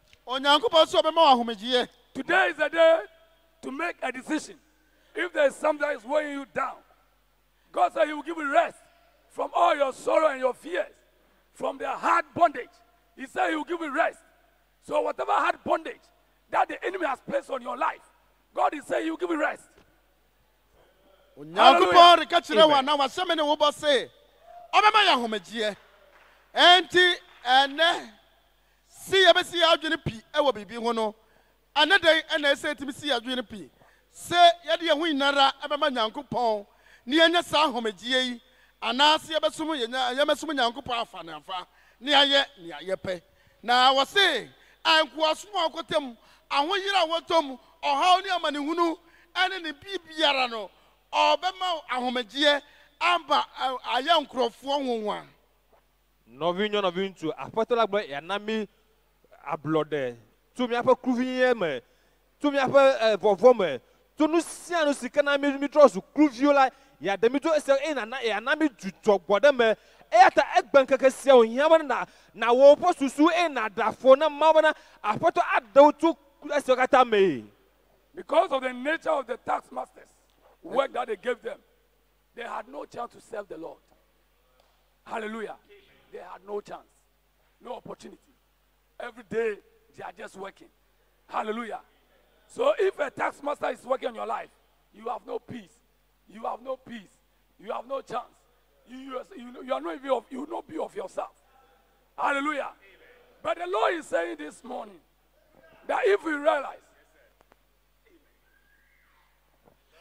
Today is the day to make a decision. If there is something that is weighing you down, God said he will give you rest from all your sorrow and your fears, from the hard bondage. He said he will give you rest. So whatever hard bondage that the enemy has placed on your life, God is saying he will give you rest. Say yadi yahu inara abema nyankopon ni enya sa homegye yi anase yebesumu yemesumu nyankopon afa na afa ni aye pe na wo se anko asomo akotem ahoyira wotom ohaw ni amane hunu ene ne bibiara no obema ahomegye amba aye nkrofo wonwa novinho novinho apotola gbo yanami ablode tu mi afa kruvinye me tu mi afa vovome tu nu sia no sikana mi trust kruviola ya demito ese na ya na mi tuto gbode me eta egban kakasia ohiama na wo posusu na dafo na mabana apoto adautu ese kata me. Because of the nature of the tax masters work that they gave them, they had no chance to serve the Lord. Hallelujah. They had no chance, no opportunity. Every day they are just working. Hallelujah. So if a tax master is working on your life, you have no peace. You have no peace. You have no chance. You are not even you will not be of yourself. Hallelujah. But the Lord is saying this morning that if we realize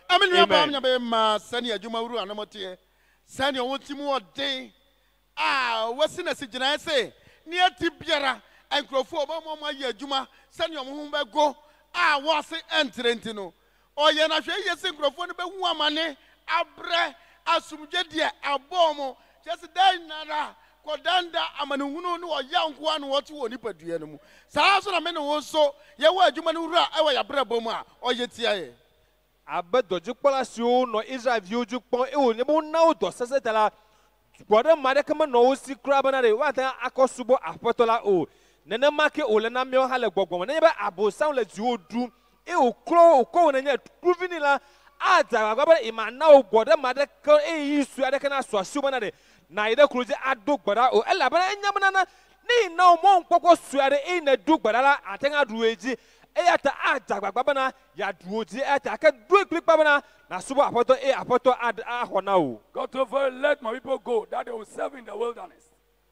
I mean, you have my son, your Jumuru and Amote. Send your own team what day. Ah, what's in a situation I say? Near Tibiera and Crofo, Mama, your Juma, send your home go. Ah, was it entering? Oh, you're not sure you're saying Crofo, but woman, Abre, Asumjedia, Abomo, just then, Nana. Kodanda amanuhunu no yankwa no wotu woni padua no mu saa so na me no so ye wa adwuma no wura e wa ya brabo mu a oyetia ye abedoju kpala si o no Israel vi oju pon e o ne bo na o do sese tala gbode made kama no o si kra bana de wa ta akosubo apotola o nene make o le na me o hale gbogbo ne be abosan le ti o du e o kro o ko na nya proving la ada gbaba ima na o gbode made ka e yisu ade kana so asu bana de na ide kruji adu gbara o ela bana enyamna na ni na o mo nkpokwo suare e na du gbara la atenga dueji eyata ajagbagba bana ya duoji eta ka du eklikpa bana na subo apoto ahona o. God to let my people go that they will serve in the wilderness.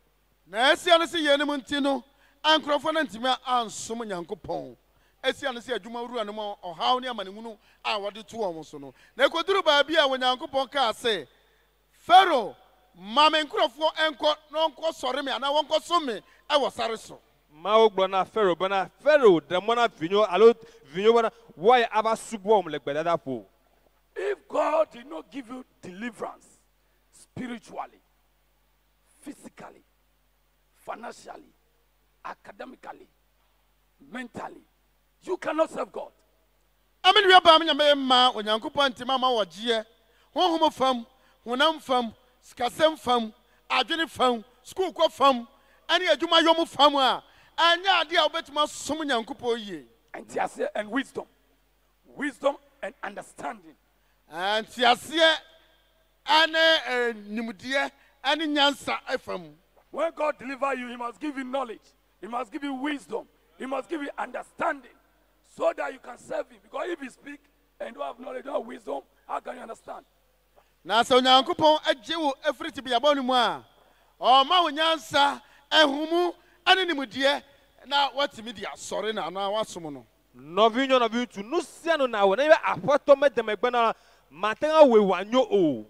Na esi ane se yene munti no ankrofo na ntimi ansom Nyankopɔn esi ane se adwuma wuru ane mo ohaw ne amanehunu a wode to wo so no na ekoduru ba bia wo Nyankopɔn ka se Pharaoh mama nkrofo enko no nko sore me ana wonko so me e wo sare so Mao bana Pharaoh the mona vinyo alo vinyo bana why aba subo le gbedada po. If God did not give you deliverance spiritually, physically, financially, academically, mentally, you cannot serve God. I mean, we are Bamia Ma, when Yankupon Timama or Gia, home fam, Hunam fam, Skasem fam, Adjuni fam, school co fam, and yet you my yomu fama, and ya dear bet my summon Yankupo ye. And wisdom. Wisdom and understanding. And Tiasia and Nimudia and Nyansa FM. When God deliver you, He must give you knowledge, He must give you wisdom, He must give you understanding, so that you can serve Him. Because if you speak and don't have knowledge, don't have wisdom, how can you understand? Now, so Nyankopon ajewo efri ti bia bonu mu a o ma wonyansa ehumu ane nimudia na watimi dia sore na na wasom no. Novinho tu no siano na wo na be apoto medemegbe na matenga we wanyo o.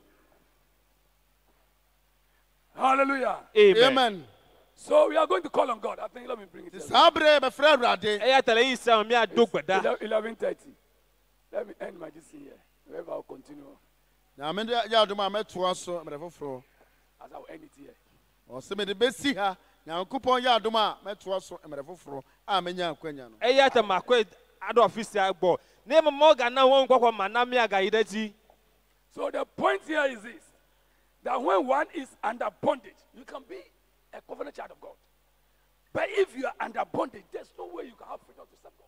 Hallelujah. Amen. So we are going to call on God. I think let me bring it. Sabre be frere rade. Eya tele yi se mi adogbeda. 11:30. Let me end my this here. Wherever I'll continue. Na me ya do ma meto so mere foforo. As I'll end it here. O se me de besi ha Nyankopon ya do ma meto so mere foforo a menya akwanya no. Eya ta makwe ado office agbo. Ne mo ga na won kwakwa manam ya ga idati. So the point here is this, that when one is under bondage, you can be a covenant child of God. But if you are under bondage, there's no way you can have freedom to serve God.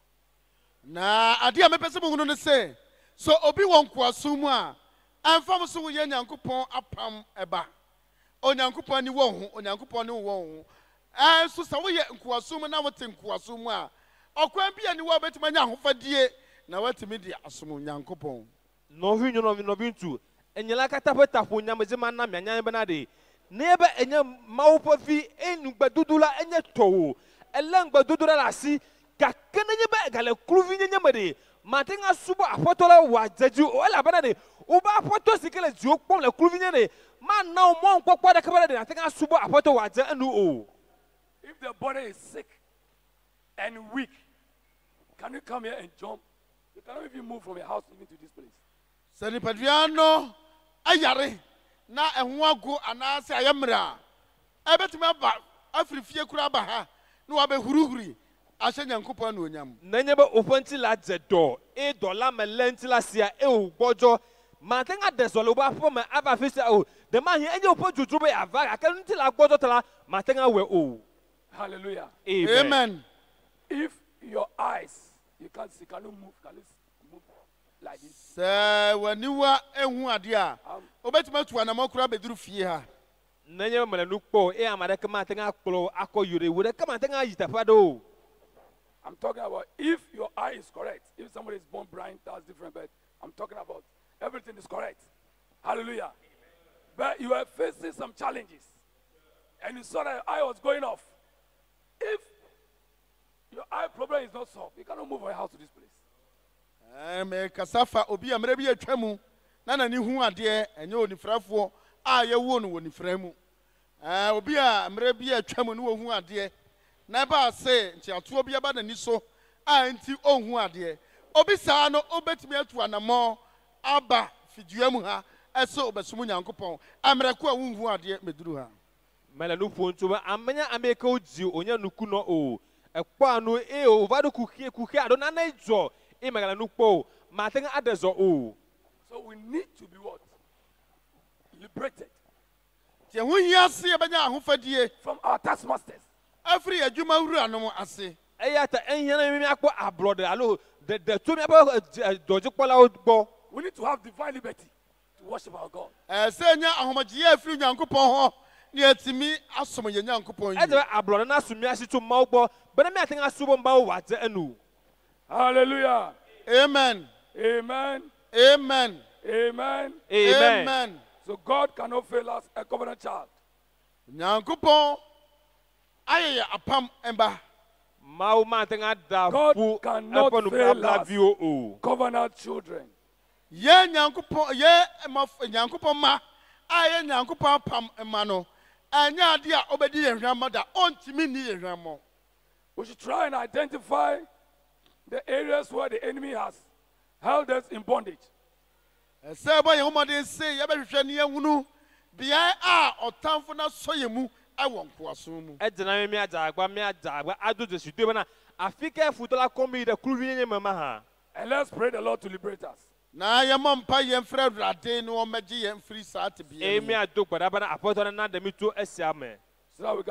Na ade a mepese mo hunu ne se so obi won kwaso mu a amfam so wo ye Nyankopon apam eba Onyankopon ni wo hu Onyankopon ni wo hu so sa wo ye kwaso mu na wo te kwaso mu a okwan bia ni wo betima nya hofadie na watimi di asom Nyankopon Novinho novintu enyela katapeta fo nyameze manam nyan benade nebe enye mawpo fi enugbadudula enye towo elengbadudula la si kakenye be gale kruvinye nyamede matenga subo apotola wa jeju o la benade o ba apoto sikele ji okpom le kruvinye ne man na o mo nkpokpo da kabale de matenga subo apoto wa je anu o. If the body is sick and weak, can you come here and jump? You cannot even move from your house even to this place. Sani padriano ayare na ehwo ago anase ayemra ebetima ba afrifie kura ba ha na wa be huruhuri ahye Nyankopon na onyam nanye be ofanti la jedo e dollar melenti la sia e ogbojo matenga desolo ba fo me aba fisa o de man he enye opo juju be ava akanti la gbojo tala matenga we o. Hallelujah. Amen. If your eyes you can't see, can you move? Can you move like this? Se waniwa ehu ade a obetima tu anamo kura beduru fie ha nanye melenu kpo e amade kama tenga kplo akoyure wo de kama tenga yitapa do. I'm talking about if your eye is correct. If somebody is born blind, that's different. But I'm talking about everything is correct. Hallelujah. But you are facing some challenges. And you saw that your eye was going off. If your eye problem is not solved, you cannot move from your house to this place. Me kasafa obi amre bi atwa mu na na ni hu ade enye onifrafo a ye wo no wonifra mu. Obi a amre bi atwa mu no wo hu ade na ba se nti ato obi aba na ni so a nti onhu ade. Obi saa no obetimi atu anamo aba fidua mu ha ese obesumu Nyankopɔn amre ko a wonhu ade meduru ha. Mela no ponto ba amanya ameka oji onya nuku no o. Ekpo anu o vado kuke ado na na ijo e magala no po ma tenga adezo o. So we need to be what? Liberated. Ti hu hiase e banya ahofadie from our taskmasters. Every adwuma wura no ase. Eyata enhia mi akpo abroad alo the to me about doje pola ogbo. We need to have divine liberty to worship our God. Say nya ahomagie afiri Nyankopɔn ho ni atimi asom ye Nyankopɔn yi. Eze abroad na asumi asitu ma ogbo but me atenga subo mba o wate anu. Hallelujah. Amen. Amen. Amen. Amen. Amen. So God cannot fail us, a covenant child. Nyankopɔn aye apam emba. God cannot fail us, covenant children. Ye Nyankopɔn ye Nyankopɔn ma aye Nyankopɔn apam emma no. Anya ade a obedi ye hwamma da ontimi ni ye hwammo. We should try and identify the areas where the enemy has held us in bondage. Say boy homode say ye behwehwe ne ehunu bia a otamfo na soyemu ewon koaso mu. Edena me adagba adu de sude bana Africa football combi de kruwi mama ha. And let's pray the Lord to liberate us. Na ye mompa ye mfra Awurade no o meje ye mfiri saate bia. Emi adogba bana apoto na de mito asiame. So that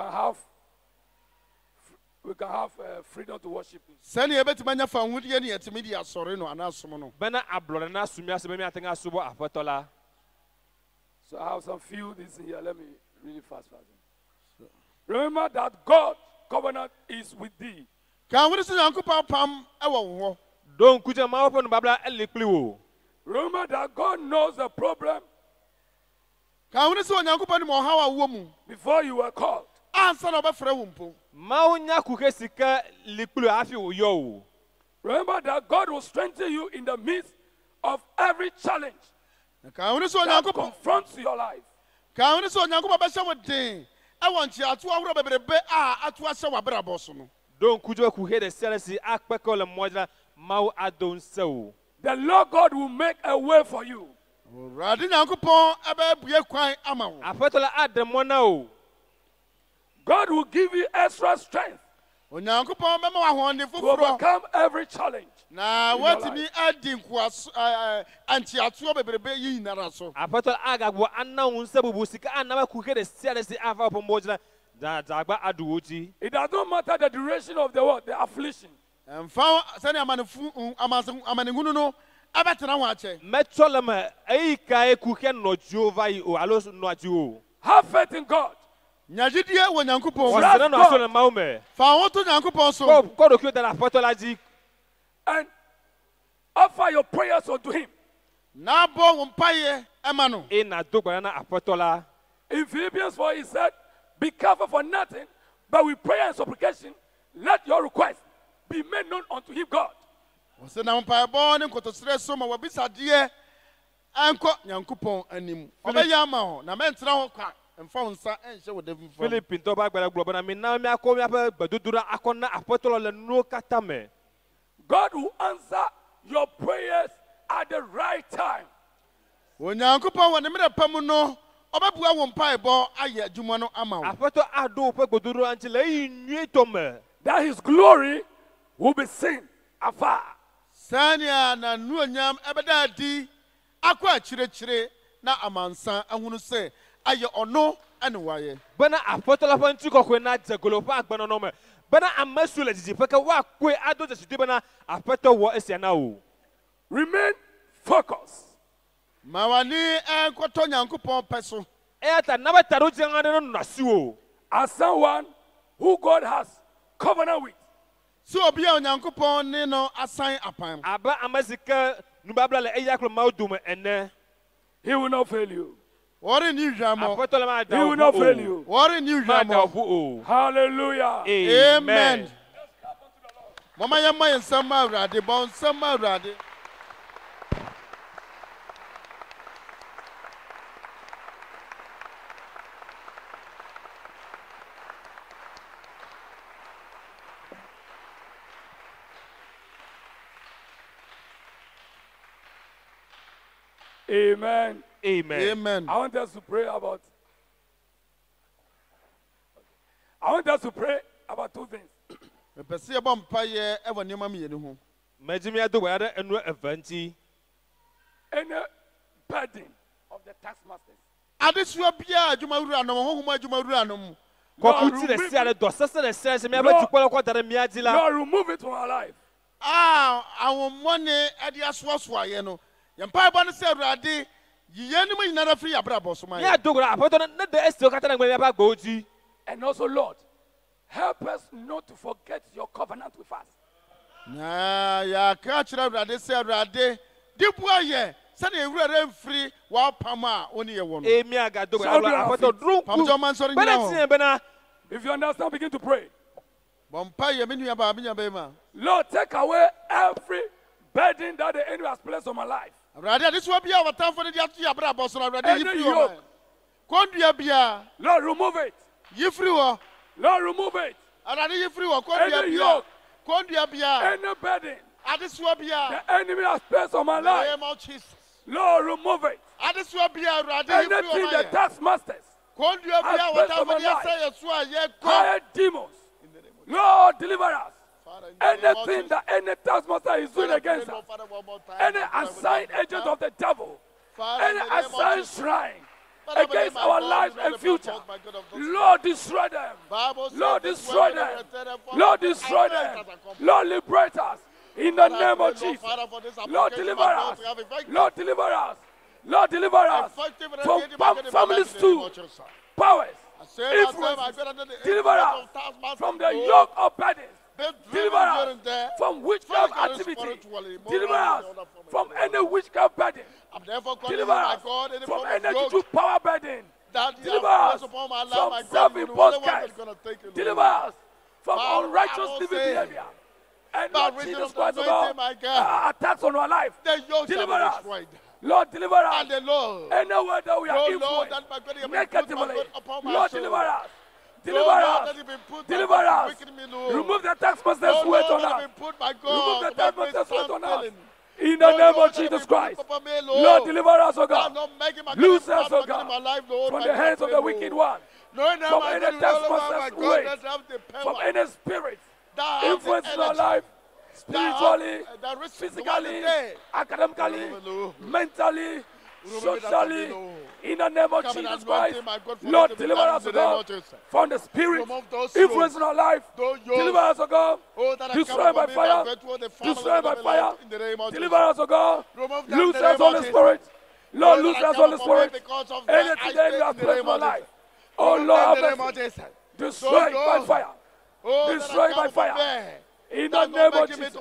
we can have freedom to worship him. Sani ebetimanya fa nwudie ne yetimi di asore no anasom no. Bana ablore na sumi asebe mi atenga subo afotola. So I have some few things in here. Let me really fast. Remember that God's covenant is with thee. Kan wuri se Nyankopɔn pam ewo wo. Don kuja ma open babla elikli wo. Remember that God knows the problem. Kan wuri se Nyankopɔn ni mo hawa wo mu. Before you were called. Ansa na obefra wo mpo. Maunya kuke sika liklu afi yo. Remember that God will strengthen you in the midst of every challenge that confronts your life. Kan woni so Nyankopɔn be hye wo den. E won chi ato ahoro bebrebe a ato ahye wa brabo so no. Don kujo kuhe de selesi akpekole moja mau adon sew. The Lord God will make a way for you. Radi Nyankopɔn ebe bue kwan ama wo. Afetola ademona o. God will give you extra strength to overcome every challenge. Na watimi adi nkwa anti ato bebrebe yi nara so. Afetola agagbo anawun sebubu sika anaba kuhe de selesi afa pomoja da dagba aduoti. It does not matter the duration of the what, the affliction. Mfa sani amanehunu no abetena ho ache. Metolema eika kuhe no Jehovah o alo no ajo. Have faith in God. Nyajidie wo Nyankopɔn. Wasana no aso na maume. Fa ho to Nyankopɔn so. Ko do kyo da afetola ji. And offer your prayers unto him. Na bo wo mpaye ema no. E na dogba na afetola. In Philippians 4 he said, be careful for nothing, but with prayer and supplication, let your request be made known unto him, God. Wose na mpaye bo ne nkotosere so ma wabisa de anko Nyankopɔn anim. Obeya ma ho na mentra ho kwa. Philippine to bagbara glo na mi na mi akomi ape gbadudura akona apotolo le no katame. God will answer your prayers at the right time. Onyankopɔn woni mere pam no obabua wo mpa ebo aye adwuma no ama wo. Apoto ado pe gbadudura anti le yinwie to me. That his glory will be seen afar. Sania na nuonyam ebeda di akwa chire na amansa ahunu se aye ono ane waye. Bana apotola fanti kokwe na zegolo pa agbana no me. Bana amasu le jiji peke wa kwe ado je sidi bana apoto wo esia na o. Remain focused. Mawani enkoto Nyankopɔn peso. Eta na betaro jengade no nasi o. As someone who God has covenant with. So obi a Nyankopɔn ne no asan apam. Aba amazika nubabla le eyaklo maudum ene. He will not fail you. He will not fail you. Hallelujah. Amen. Mama yama yensama urade bon sama urade. Amen. Amen. Amen. I want us to pray about two things. mepɛ sɛ yɛbɔ mpaeɛ ɛwɔ nneɛma mmienu ho. Majimi ado wa yada enu evanti. Any burden of the tax masters. Adesua biara adwumawura anom honhom adwumawura anom. Kokuti le sia le do sese le sia se me aba tukwa ko dare mi adila. Lord, remove it from our life. Awomone ade asoasoa ye no. Ye mpaebɔ ne sɛ Awurade yiye ne mu nyinara firi abrabɔ so man. Ya dogora apoto na de estio kata na gbe aba gboji. And also, Lord, help us not to forget your covenant with us. Na ya ka kyerɛ Awurade sɛ Awurade dibua ye sɛ ne ewura mfiri wa pam a oni ye wo no. Emi aga dogora apoto drunk. Pamjo man sorry now. If you understand, begin to pray. Lord, take away every burden that the enemy has placed on my life. Any yoke. Lord, remove it. Lord, remove it. Any yoke. Any burden the enemy has placed on my life. Lord, remove it. Anything the taskmasters has placed on my life. Higher demons. Lord, deliver us. Anything that any taskmaster is doing against us, any assigned agent of the devil, any assigned shrine against our lives and future, Lord, destroy them. Lord, destroy them. Lord, destroy them. Lord, liberate us. In the name of Jesus. Lord, deliver us. Lord, deliver us. Lord, deliver us from family stew, powers, influences. Deliver us from the yoke of burdens. Deliver us from witchcraft activity. Deliver us from any witchcraft burden. Deliver us from any juju power burden. Deliver us from self-imposed curse. Deliver us from unrighteous living behavior. And Lord Jesus Christ, attacks on our life. Deliver us. Lord, deliver us. Anywhere that we are influenced negatively, Lord, deliver us. Deliver us. Deliver us. Remove the taskmasters' weight on us. Remove the taskmasters' weight on us. In the name of Jesus Christ. Lord, deliver us, O God. Loose us, O God, from the hands of the wicked one. From any taskmaster's weight. From any spirit influencing our life. Spiritually, physically, academically, mentally, socially, in the name of Jesus Christ, Lord, deliver us, O God, from the spirit influencing our life. Deliver us, O God, destroy by fire, destroy by fire. Deliver us, O God, loose us, Holy Spirit. Lord, loose us, Holy Spirit. Anything that you have placed in our life, oh Lord, have mercy. Destroy by fire. Destroy by fire. In the name of Jesus.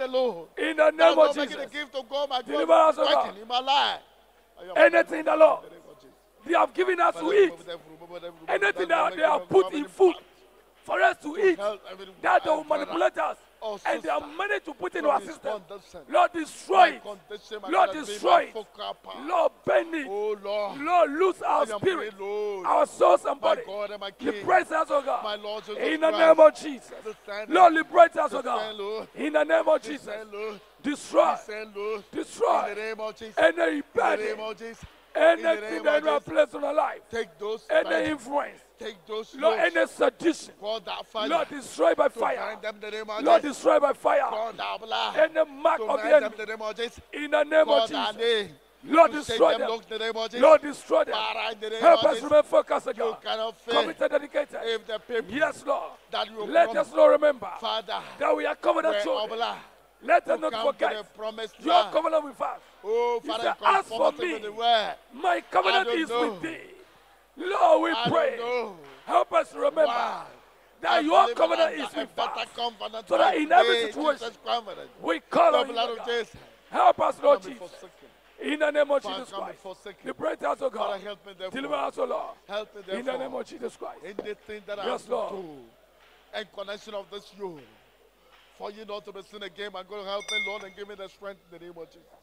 In the name of Jesus. Deliver us, O God. Anything the Lord they have given us to eat, anything that they have put in food for us to eat, that they will manipulate us and they have managed to put in our system. Lord, destroy it. Lord, destroy it. Lord, bend it. Lord, loose our spirit, our souls and body. Liberate us, O God. In the name of Jesus. Lord, liberate us, O God. In the name of Jesus. Destroy. Destroy. Any burden. Anything that you have placed on our life. Any influence. Lord, any sedition. Lord, destroy by fire. Lord, destroy by fire. Any mark of the enemy. In the name of Jesus. Lord, destroy them. Lord, destroy them. Help us remain focused, God. Committed, dedicated. Yes, Lord. Let us not remember that we are covenant children. Let us not forget your covenant with us. He said, as for me, my covenant is with thee. Lord, we pray. Help us remember that your covenant is with us. So that in every situation, we call on you, God. Help us, Lord Jesus. In the name of Jesus Christ. Liberate us, O God. Deliver us, O Lord. In the name of Jesus Christ. Yes, Lord. And connection of this yoke. For you not to be sin again, I'm going to help me, Lord, and give me the strength in the name of Jesus.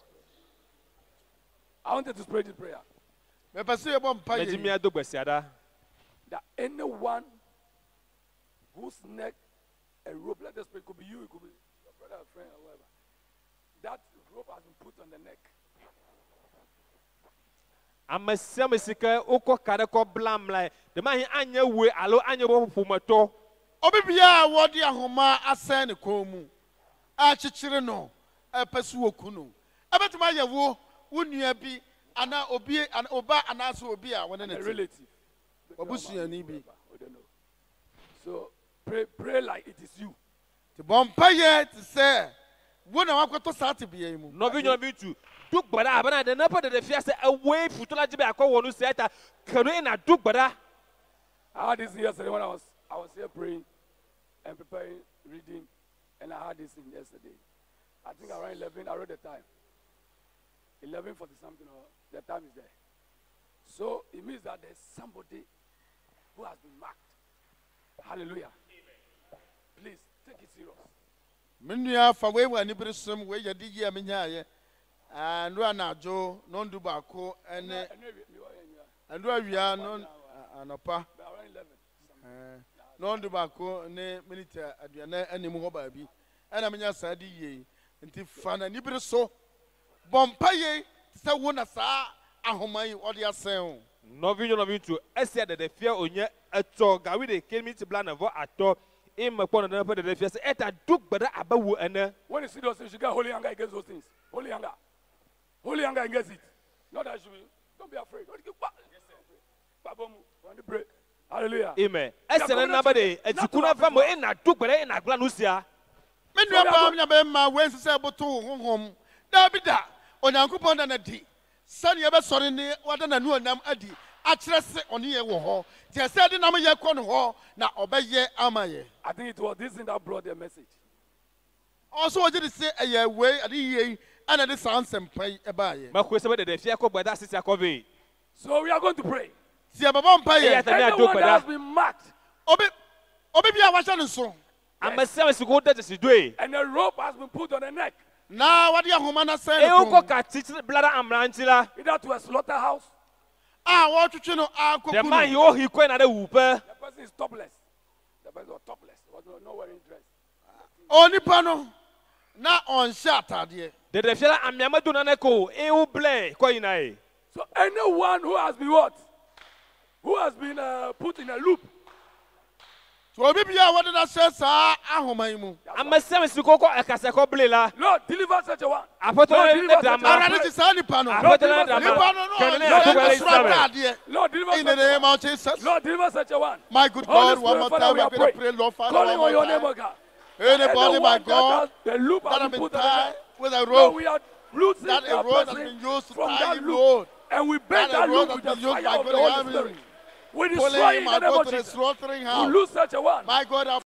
I wanted to pray this prayer. That anyone whose neck a rope, let us pray, it could be you, it could be your brother, a friend, or whatever. That rope has been put on the neck. Amasiam sika oko kare ko blam like the man anya we alo anya bo pumato. Obibia wodi ahoma asen ne komu. A chichire no epesu okunu. Ebetuma yewo wonua bi ana obi ana oba ana so obi a wona na relative. Obusuani bi. So pray like it is you. The bompaye to say wona wakoto sate biya mu. No bi tu duk bada abana de na pa de fia say away futola jibe akwa wonu seta kanu na duk bada. I had this yesterday when I was here praying and preparing reading, and I had this in yesterday. I think around 11, I wrote the time. 11:40 something, or the time is there. So it means that there's somebody who has been marked. Hallelujah. Please take it serious. Minua fa we wa ni bresum we ye digi amenya ye. Anu anajo no ndu bako ene anu awia no anopa. No ndu bako ne minute aduana animu ho ba bi. Ana menya sadi ye. Nti fa na ni breso. Bompaye se wo na sa ahoman odi asen. No tu ese de fia onye eto gawi de kemi ti plan avo ato im pon na pe de fia se eta duk bada abawu ene. When you see those things, you get holy anger against those things. Holy anger. Holy anger against it. Not that you don't be afraid. Don't get pray. Hallelujah. Amen. Ese na naba de etikuna famo e na duk bada e na gla no sia. Me nua ba nya be ma we se boto honhom. Da bi da onyankopon da na di. Sani ebe sori ni wada na nu onam adi. Akire se oni ye wo ho. Ti se de nam ye kɔ no ho na obeye amaye. I think it was this thing that brought the message. Also what did it say a way adi ye and the sound sempai ebaye. Ma kwese be de fia ko bada sisi akobe. So we are going to pray. Si ababa mpaye. Anyone that has been marked. Obi bia wa no so. Amasiam siko de si doe. And a rope has been put on the neck. Na wadi ahoma na say. E uko ka titi blada amrantila. Either to a slaughterhouse. What you know the man he ko na de wupe. The person is topless. The person was topless. Was not wearing dress. Oni pano na on shata de. De fia amiamadu na neko e u ble ko yinae. So anyone who has been what? Who has been put in a loop. So obi bia wadi na say sa ahoma mu. Amasiam siko ko akase ko ble la. Lord, deliver such a one. Apoto ne drama. Already ti say ni pano. Apoto ne drama. Lord, deliver in the name of Jesus. Lord, deliver such a one. My good God, one more time we are going to pray, Lord Father. Calling on your name, God. Anybody, my God, the loop that have been put tied with a Lord, rope, we are losing that a rope has been used to from tie that him, loop. Lord. And we bend that rope loop with has the been used fire by of the Holy Spirit. We destroy pulling in him the and name go of to the Jesus. slaughtering We house. lose such a one. My God, I